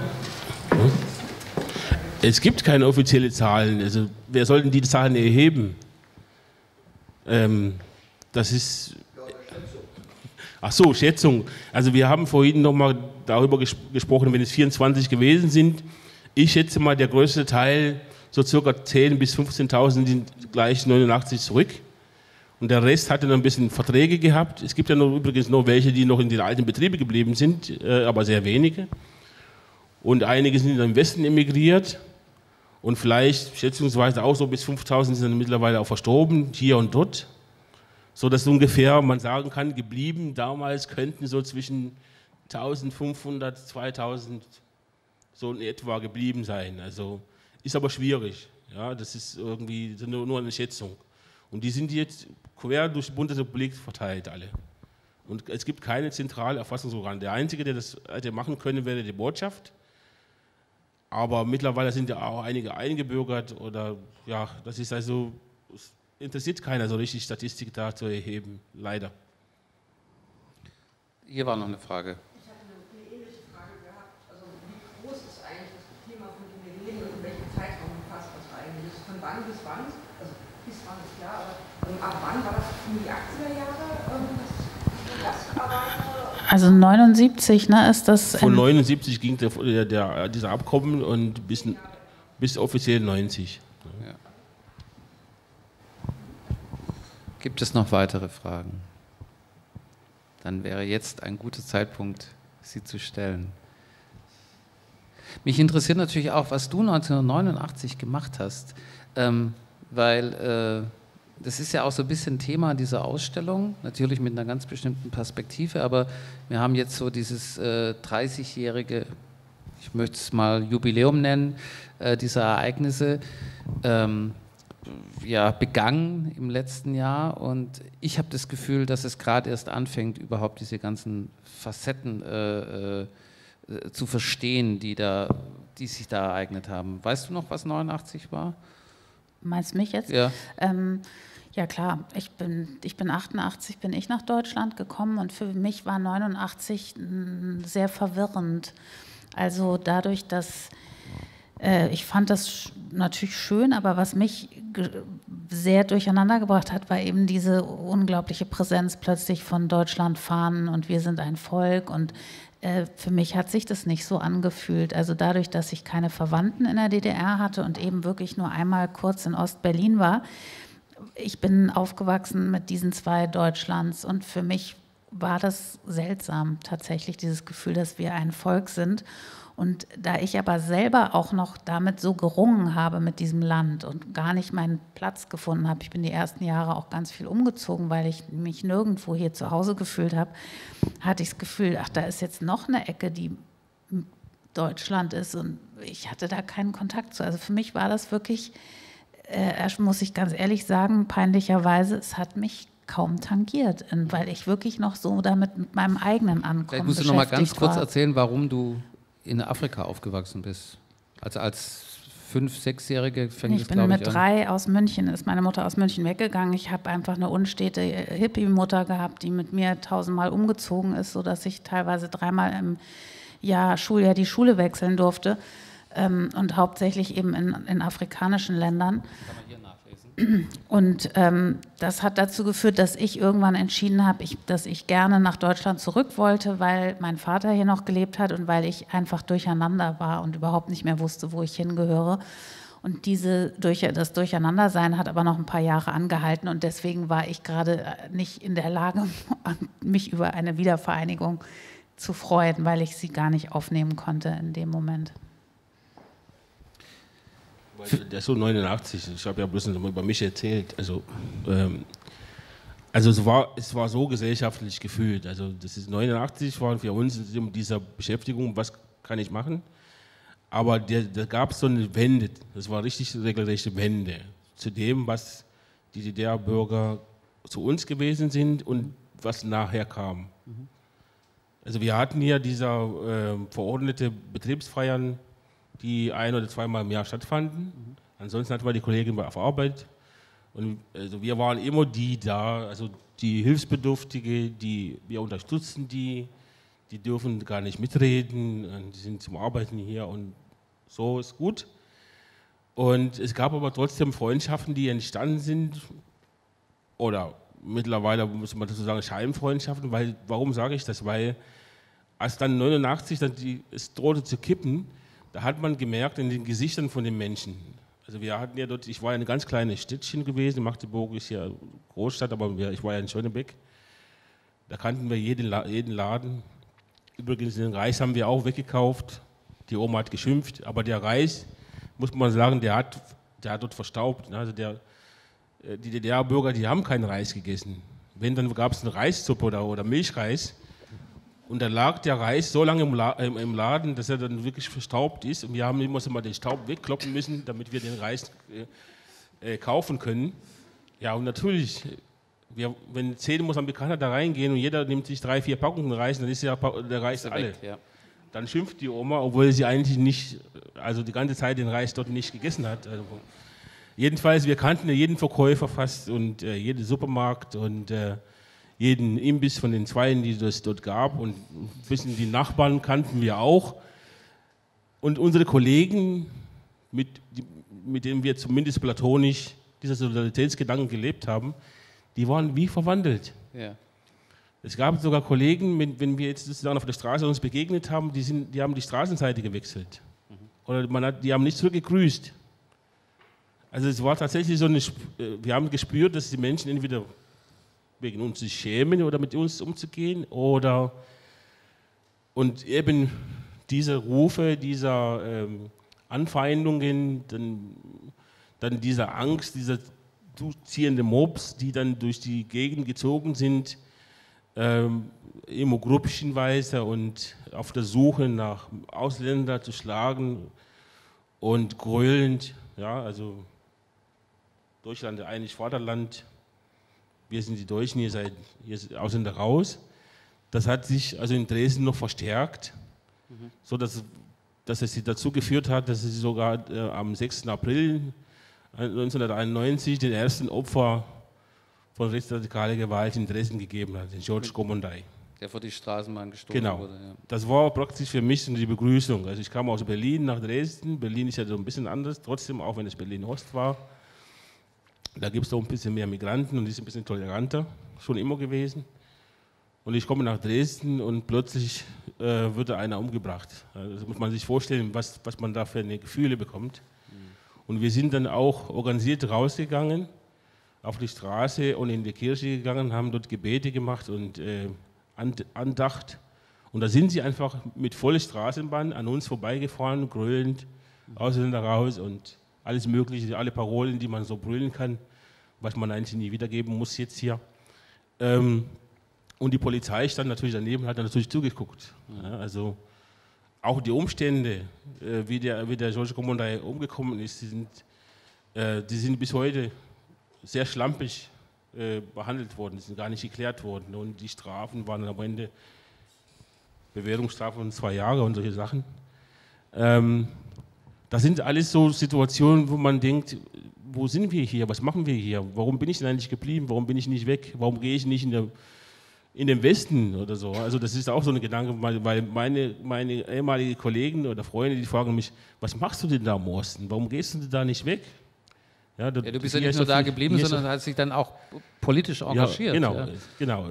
es gibt keine offiziellen Zahlen. Also, wer soll denn die Zahlen erheben? Das ist... Ach so, Schätzung. Also wir haben vorhin nochmal darüber gesprochen, wenn es 24 gewesen sind. Ich schätze mal, der größte Teil, so circa 10.000 bis 15.000 sind gleich 89 zurück. Und der Rest hatte noch ein bisschen Verträge gehabt. Es gibt ja noch, übrigens noch welche, die noch in den alten Betrieben geblieben sind, aber sehr wenige. Und einige sind dann im Westen emigriert. Und vielleicht schätzungsweise auch so bis 5.000 sind dann mittlerweile auch verstorben, hier und dort. So dass ungefähr man sagen kann, geblieben damals könnten so zwischen 1.500, 2.000 so in etwa geblieben sein. Also ist aber schwierig. Ja, das ist irgendwie nur eine Schätzung. Und die sind jetzt quer durch die Bundesrepublik verteilt alle. Und es gibt keine zentrale Erfassungsorgan. Der Einzige, der das hätte machen können, wäre die Botschaft. Aber mittlerweile sind ja auch einige eingebürgert oder ja, das ist also, interessiert keiner so richtig, Statistik da zu erheben, leider. Hier war noch eine Frage. Ich hatte eine ähnliche Frage gehabt. Also wie groß ist eigentlich das Thema, von dem wir reden und in welchem Zeitraum umfasst das eigentlich? Von wann bis wann? Also bis wann ist klar, aber ab wann war das in die 80er Jahre? Also 79, ne, ist das... Von 79 ging dieser Abkommen und bis offiziell 90. Ja. Gibt es noch weitere Fragen? Dann wäre jetzt ein guter Zeitpunkt, sie zu stellen. Mich interessiert natürlich auch, was du 1989 gemacht hast, weil das ist ja auch so ein bisschen Thema dieser Ausstellung, natürlich mit einer ganz bestimmten Perspektive, aber wir haben jetzt so dieses 30-jährige, ich möchte es mal Jubiläum nennen, dieser Ereignisse, begangen im letzten Jahr und ich habe das Gefühl, dass es gerade erst anfängt, überhaupt diese ganzen Facetten zu verstehen, die sich da ereignet haben. Weißt du noch, was 89 war? Meinst du mich jetzt? Ja. Ja klar, ich bin 88, bin ich nach Deutschland gekommen und für mich war 89 sehr verwirrend. Also dadurch, dass ich fand das natürlich schön, aber was mich sehr durcheinander gebracht hat, war eben diese unglaubliche Präsenz plötzlich von Deutschlandfahnen und wir sind ein Volk und für mich hat sich das nicht so angefühlt. Also dadurch, dass ich keine Verwandten in der DDR hatte und eben wirklich nur einmal kurz in Ostberlin war, ich bin aufgewachsen mit diesen 2 Deutschlands und für mich war das seltsam, tatsächlich dieses Gefühl, dass wir ein Volk sind. Und da ich aber selber auch noch damit so gerungen habe mit diesem Land und gar nicht meinen Platz gefunden habe, ich bin die ersten Jahre auch ganz viel umgezogen, weil ich mich nirgendwo hier zu Hause gefühlt habe, hatte ich das Gefühl, ach, da ist jetzt noch eine Ecke, die Deutschland ist und ich hatte da keinen Kontakt zu. Also für mich war das wirklich, muss ich ganz ehrlich sagen, peinlicherweise, es hat mich kaum tangiert, weil ich wirklich noch so damit mit meinem eigenen Ankommen Vielleicht musst du noch mal ganz kurz erzählen, warum du in Afrika aufgewachsen bist. Also als 5-, 6-Jährige fängt es, glaube ich, an. Ich bin mit 3 aus München, ist meine Mutter aus München weggegangen. Ich habe einfach eine unstete Hippie-Mutter gehabt, die mit mir 1000-mal umgezogen ist, sodass ich teilweise 3-mal im Schuljahr die Schule wechseln durfte. Und hauptsächlich eben in afrikanischen Ländern. Kann man hier nachlesen. Und das hat dazu geführt, dass ich irgendwann entschieden habe, dass ich gerne nach Deutschland zurück wollte, weil mein Vater hier noch gelebt hat und weil ich einfach durcheinander war und überhaupt nicht mehr wusste, wo ich hingehöre. Und das Durcheinandersein hat aber noch ein paar Jahre angehalten und deswegen war ich gerade nicht in der Lage, mich über eine Wiedervereinigung zu freuen, weil ich sie gar nicht aufnehmen konnte in dem Moment. Der ist so 89, ich habe ja bloß noch mal über mich erzählt. Also es war so gesellschaftlich gefühlt. Also das ist 89, war für uns in dieser Beschäftigung, was kann ich machen? Aber da gab es so eine Wende, das war richtig regelrechte Wende zu dem, was die DDR-Bürger zu uns gewesen sind und was nachher kam. Also wir hatten hier dieser verordnete Betriebsfeiern, die 1- oder 2-mal im Jahr stattfanden. Ansonsten hatten wir die Kollegin auf Arbeit. Und also wir waren immer die da, also die Hilfsbedürftige, wir unterstützen die dürfen gar nicht mitreden, die sind zum Arbeiten hier und so ist gut. Und es gab aber trotzdem Freundschaften, die entstanden sind, oder mittlerweile muss man dazu sagen Scheinfreundschaften, weil, warum sage ich das? Weil als dann 89 es drohte zu kippen, da hat man gemerkt in den Gesichtern von den Menschen. Also wir hatten ja dort, ich war ja eine ganz kleine Städtchen gewesen, Magdeburg ist ja Großstadt, aber ich war ja in Schönebeck. Da kannten wir jeden Laden. Übrigens den Reis haben wir auch weggekauft. Die Oma hat geschimpft, aber der Reis, muss man sagen, der hat dort verstaubt. Also die DDR-Bürger, die haben keinen Reis gegessen. Wenn, dann gab es eine Reissuppe oder Milchreis. Und da lag der Reis so lange im Laden, dass er dann wirklich verstaubt ist. Und wir haben immer so mal den Staub wegkloppen müssen, damit wir den Reis kaufen können. Ja, und natürlich, wenn 10 Mosambikaner da reingehen und jeder nimmt sich 3, 4 Packungen Reis, dann ist ja der Reis alle. Weg, ja. Dann schimpft die Oma, obwohl sie eigentlich nicht, also die ganze Zeit den Reis dort nicht gegessen hat. Also jedenfalls, wir kannten jeden Verkäufer fast und jeden Supermarkt und jeden Imbiss von den Zweien, die es dort gab, und ein bisschen die Nachbarn kannten wir auch. Und unsere Kollegen, mit denen wir zumindest platonisch dieser Solidaritätsgedanken gelebt haben, die waren wie verwandelt. Ja. Es gab sogar Kollegen, wenn wir jetzt sozusagen auf der Straße uns begegnet haben, die haben die Straßenseite gewechselt. Oder die haben nicht zurückgegrüßt. Also es war tatsächlich so wir haben gespürt, dass die Menschen entweder wegen uns sich schämen oder mit uns umzugehen und eben diese Rufe, dieser Anfeindungen, dann dieser Angst, dieser ziehende Mobs, die dann durch die Gegend gezogen sind, immer gruppchenweise und auf der Suche nach Ausländern zu schlagen und grölend, ja, also Deutschland eigentlich Vaterland, wir sind die Deutschen, ihr seid Ausländer raus. Das hat sich also in Dresden noch verstärkt, so dass es dazu geführt hat, dass es sogar am 6. April 1991 den ersten Opfer von rechtsradikaler Gewalt in Dresden gegeben hat, den George Komondai. Der vor die Straßenbahn gestoßen wurde. Ja. Das war praktisch für mich die Begrüßung. Also ich kam aus Berlin nach Dresden. Berlin ist ja so ein bisschen anders, trotzdem, auch wenn es Berlin-Ost war. Da gibt es doch ein bisschen mehr Migranten und ist ein bisschen toleranter, schon immer gewesen. Und ich komme nach Dresden und plötzlich wird da einer umgebracht. Also das muss man sich vorstellen, was man da für eine Gefühle bekommt. Und wir sind dann auch organisiert rausgegangen, auf die Straße und in die Kirche gegangen, haben dort Gebete gemacht und Andacht. Und da sind sie einfach mit voller Straßenbahn an uns vorbeigefahren, grölend, Ausländer raus und alles Mögliche, alle Parolen, die man so brüllen kann, was man eigentlich nie wiedergeben muss jetzt hier. Und die Polizei stand natürlich daneben, hat dann natürlich zugeguckt. Ja, also auch die Umstände, wie der George Komondai umgekommen ist, die sind bis heute sehr schlampig behandelt worden, die sind gar nicht geklärt worden. Und die Strafen waren am Ende Bewährungsstrafe von 2 Jahren und solche Sachen. Das sind alles so Situationen, wo man denkt, wo sind wir hier, was machen wir hier, warum bin ich denn eigentlich geblieben, warum bin ich nicht weg, warum gehe ich nicht in den Westen oder so. Also das ist auch so ein Gedanke, weil meine ehemaligen Kollegen oder Freunde, die fragen mich, was machst du denn da im Osten, warum gehst du denn da nicht weg? Ja, du bist ja nicht nur da geblieben, sondern hast dich dann auch politisch engagiert. Ja, genau.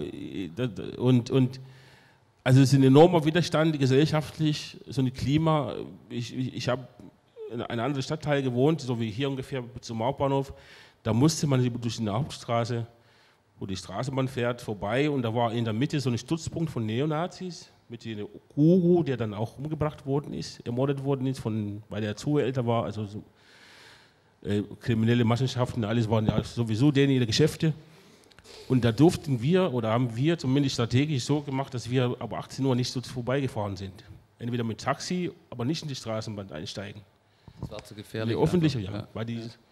Und also es ist ein enormer Widerstand gesellschaftlich, so ein Klima. Ich habe in einem anderen Stadtteil gewohnt, so wie hier ungefähr zum Hauptbahnhof. Da musste man durch die Hauptstraße, wo die Straßenbahn fährt, vorbei. Und da war in der Mitte so ein Stützpunkt von Neonazis mit dem Guru, der dann auch umgebracht worden ist, ermordet worden ist, weil er zu älter war. Also so, kriminelle Machenschaften, alles waren ja sowieso denen ihre Geschäfte. Und da durften wir, oder haben wir zumindest strategisch so gemacht, dass wir ab 18 Uhr nicht so vorbeigefahren sind. Entweder mit Taxi, aber nicht in die Straßenbahn einsteigen. Das war zu gefährlich. Öffentlich, ja. Weil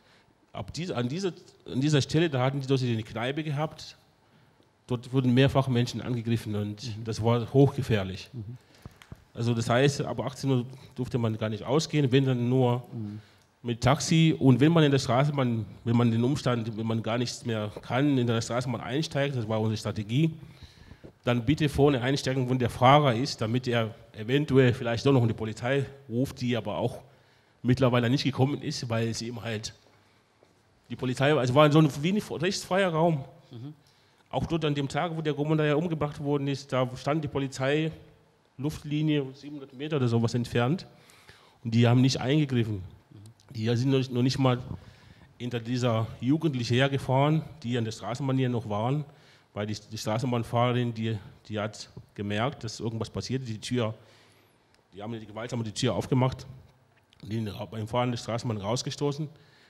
an dieser Stelle, da hatten die dort eine Kneipe gehabt, dort wurden mehrfach Menschen angegriffen und das war hochgefährlich. Also das heißt, ab 18 Uhr durfte man gar nicht ausgehen, wenn dann nur mit Taxi, und wenn man in der Straßenbahn, wenn man den Umstand, wenn man gar nichts mehr kann, in der Straßenbahn einsteigt, das war unsere Strategie, dann bitte vorne einsteigen, wo der Fahrer ist, damit er eventuell vielleicht doch noch die Polizei ruft, die aber auch mittlerweile nicht gekommen ist, weil sie eben halt die Polizei, also war so wie ein rechtsfreier Raum. Auch dort an dem Tag, wo der Kommandant umgebracht worden ist, da stand die Polizei, Luftlinie 700 Meter oder sowas entfernt, und die haben nicht eingegriffen. Die sind noch nicht mal hinter dieser Jugendlichen hergefahren, die an der Straßenbahn hier noch waren, weil die Straßenbahnfahrerin, die hat gemerkt, dass irgendwas passiert. Die haben gewaltsam die Tür aufgemacht, die beim Fahren der Straßenbahn rausgestoßen.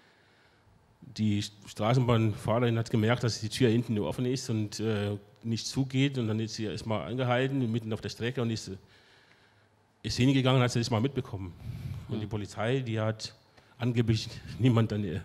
Die Straßenbahnfahrerin hat gemerkt, dass die Tür hinten nur offen ist und nicht zugeht, und dann ist sie erstmal angehalten, mitten auf der Strecke, und ist hingegangen und hat sie das mal mitbekommen. Und die Polizei, die hat angeblich niemand dann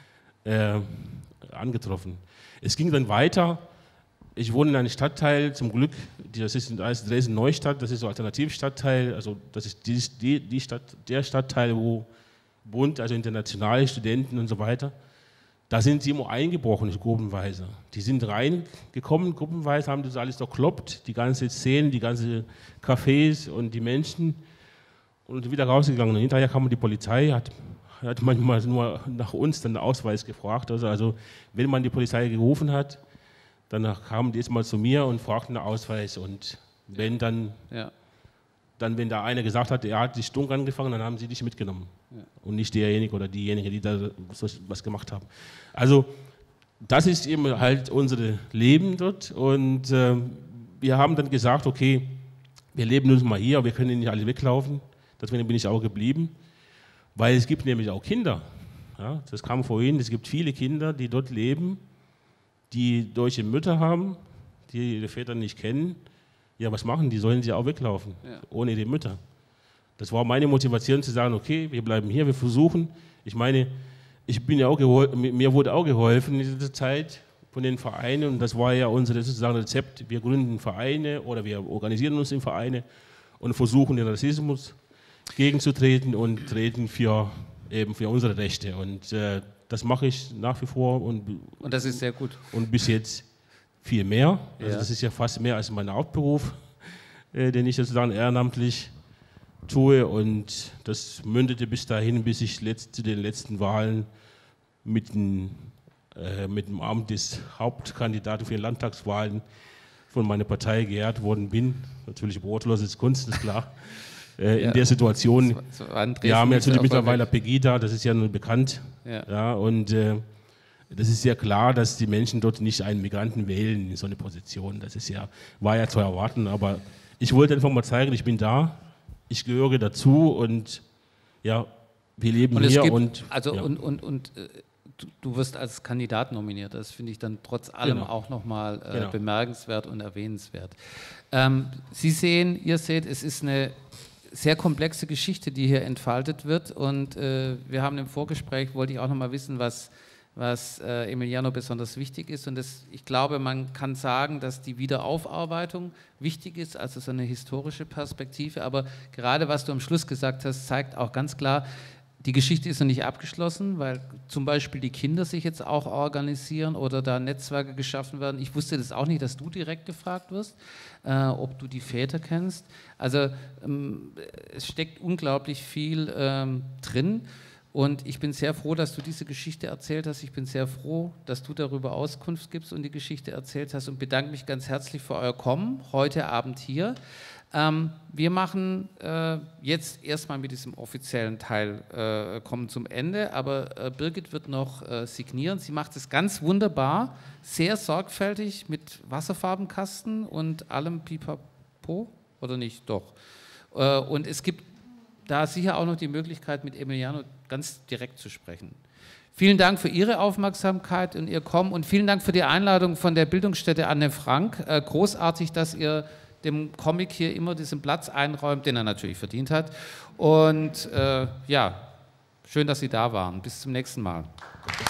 angetroffen. Es ging dann weiter. Ich wohne in einem Stadtteil, zum Glück, das ist Dresden-Neustadt, das ist so ein Alternativstadtteil, also das ist der Stadtteil, wo Bund, also internationale Studenten und so weiter, da sind sie immer eingebrochen, gruppenweise. Die sind reingekommen, gruppenweise, haben das alles durchkloppt, die ganze Szene, die ganzen Cafés und die Menschen, und wieder rausgegangen. Und hinterher kam die Polizei, hat manchmal nur nach uns den Ausweis gefragt. Also wenn man die Polizei gerufen hat, dann kamen die jetzt mal zu mir und fragten den Ausweis. Und wenn dann wenn da einer gesagt hat, er hat sich stunk angefangen, dann haben sie dich mitgenommen. Ja. Und nicht derjenige oder diejenige, die da was gemacht haben. Also das ist eben halt unser Leben dort. Und wir haben dann gesagt, okay, wir leben nun mal hier, wir können nicht alle weglaufen. Deswegen bin ich auch geblieben. Weil es gibt nämlich auch Kinder, ja, das kam vorhin, es gibt viele Kinder, die dort leben, die deutsche Mütter haben, die ihre Väter nicht kennen. Ja, was machen die? Sollen sie auch weglaufen, ohne die Mütter? Das war meine Motivation zu sagen, okay, wir bleiben hier, wir versuchen. Ich meine, mir wurde auch geholfen in dieser Zeit von den Vereinen, und das war ja unser sozusagen Rezept. Wir gründen Vereine oder wir organisieren uns in Vereine und versuchen den Rassismus gegenzutreten und treten für unsere Rechte. Und das mache ich nach wie vor. Und das ist sehr gut. Und bis jetzt viel mehr. Also das ist ja fast mehr als mein Hauptberuf, den ich sozusagen ehrenamtlich tue. Und das mündete bis dahin, bis ich zu den letzten Wahlen mit dem Amt des Hauptkandidaten für die Landtagswahlen von meiner Partei geehrt worden bin. Natürlich brotloses Kunst, ist klar. In der Situation, wir haben natürlich mittlerweile Pegida, das ist ja nun bekannt, und das ist ja klar, dass die Menschen dort nicht einen Migranten wählen in so eine Position, war ja zu erwarten, aber ich wollte einfach mal zeigen, ich bin da, ich gehöre dazu, und ja, wir leben hier. Du wirst als Kandidat nominiert, das finde ich dann trotz allem auch nochmal bemerkenswert und erwähnenswert. Ihr seht, es ist eine sehr komplexe Geschichte, die hier entfaltet wird, und wir haben im Vorgespräch, wollte ich auch noch mal wissen, was Emiliano besonders wichtig ist, und ich glaube, man kann sagen, dass die Wiederaufarbeitung wichtig ist, also so eine historische Perspektive, aber gerade was du am Schluss gesagt hast, zeigt auch ganz klar, Die Geschichte ist noch nicht abgeschlossen, weil zum Beispiel die Kinder sich jetzt auch organisieren oder da Netzwerke geschaffen werden. Ich wusste das auch nicht, dass du direkt gefragt wirst, ob du die Väter kennst. Also es steckt unglaublich viel drin und ich bin sehr froh, dass du diese Geschichte erzählt hast. Ich bin sehr froh, dass du darüber Auskunft gibst und die Geschichte erzählt hast und bedanke mich ganz herzlich für euer Kommen heute Abend hier. Wir machen jetzt erstmal mit diesem offiziellen Teil, kommen zum Ende, aber Birgit wird noch signieren. Sie macht es ganz wunderbar, sehr sorgfältig mit Wasserfarbenkasten und allem Pipapo, oder nicht? Doch. Und es gibt da sicher auch noch die Möglichkeit, mit Emiliano ganz direkt zu sprechen. Vielen Dank für Ihre Aufmerksamkeit und Ihr Kommen und vielen Dank für die Einladung von der Bildungsstätte Anne Frank. Großartig, dass ihr dem Comic hier immer diesen Platz einräumt, den er natürlich verdient hat. Und ja, schön, dass Sie da waren. Bis zum nächsten Mal.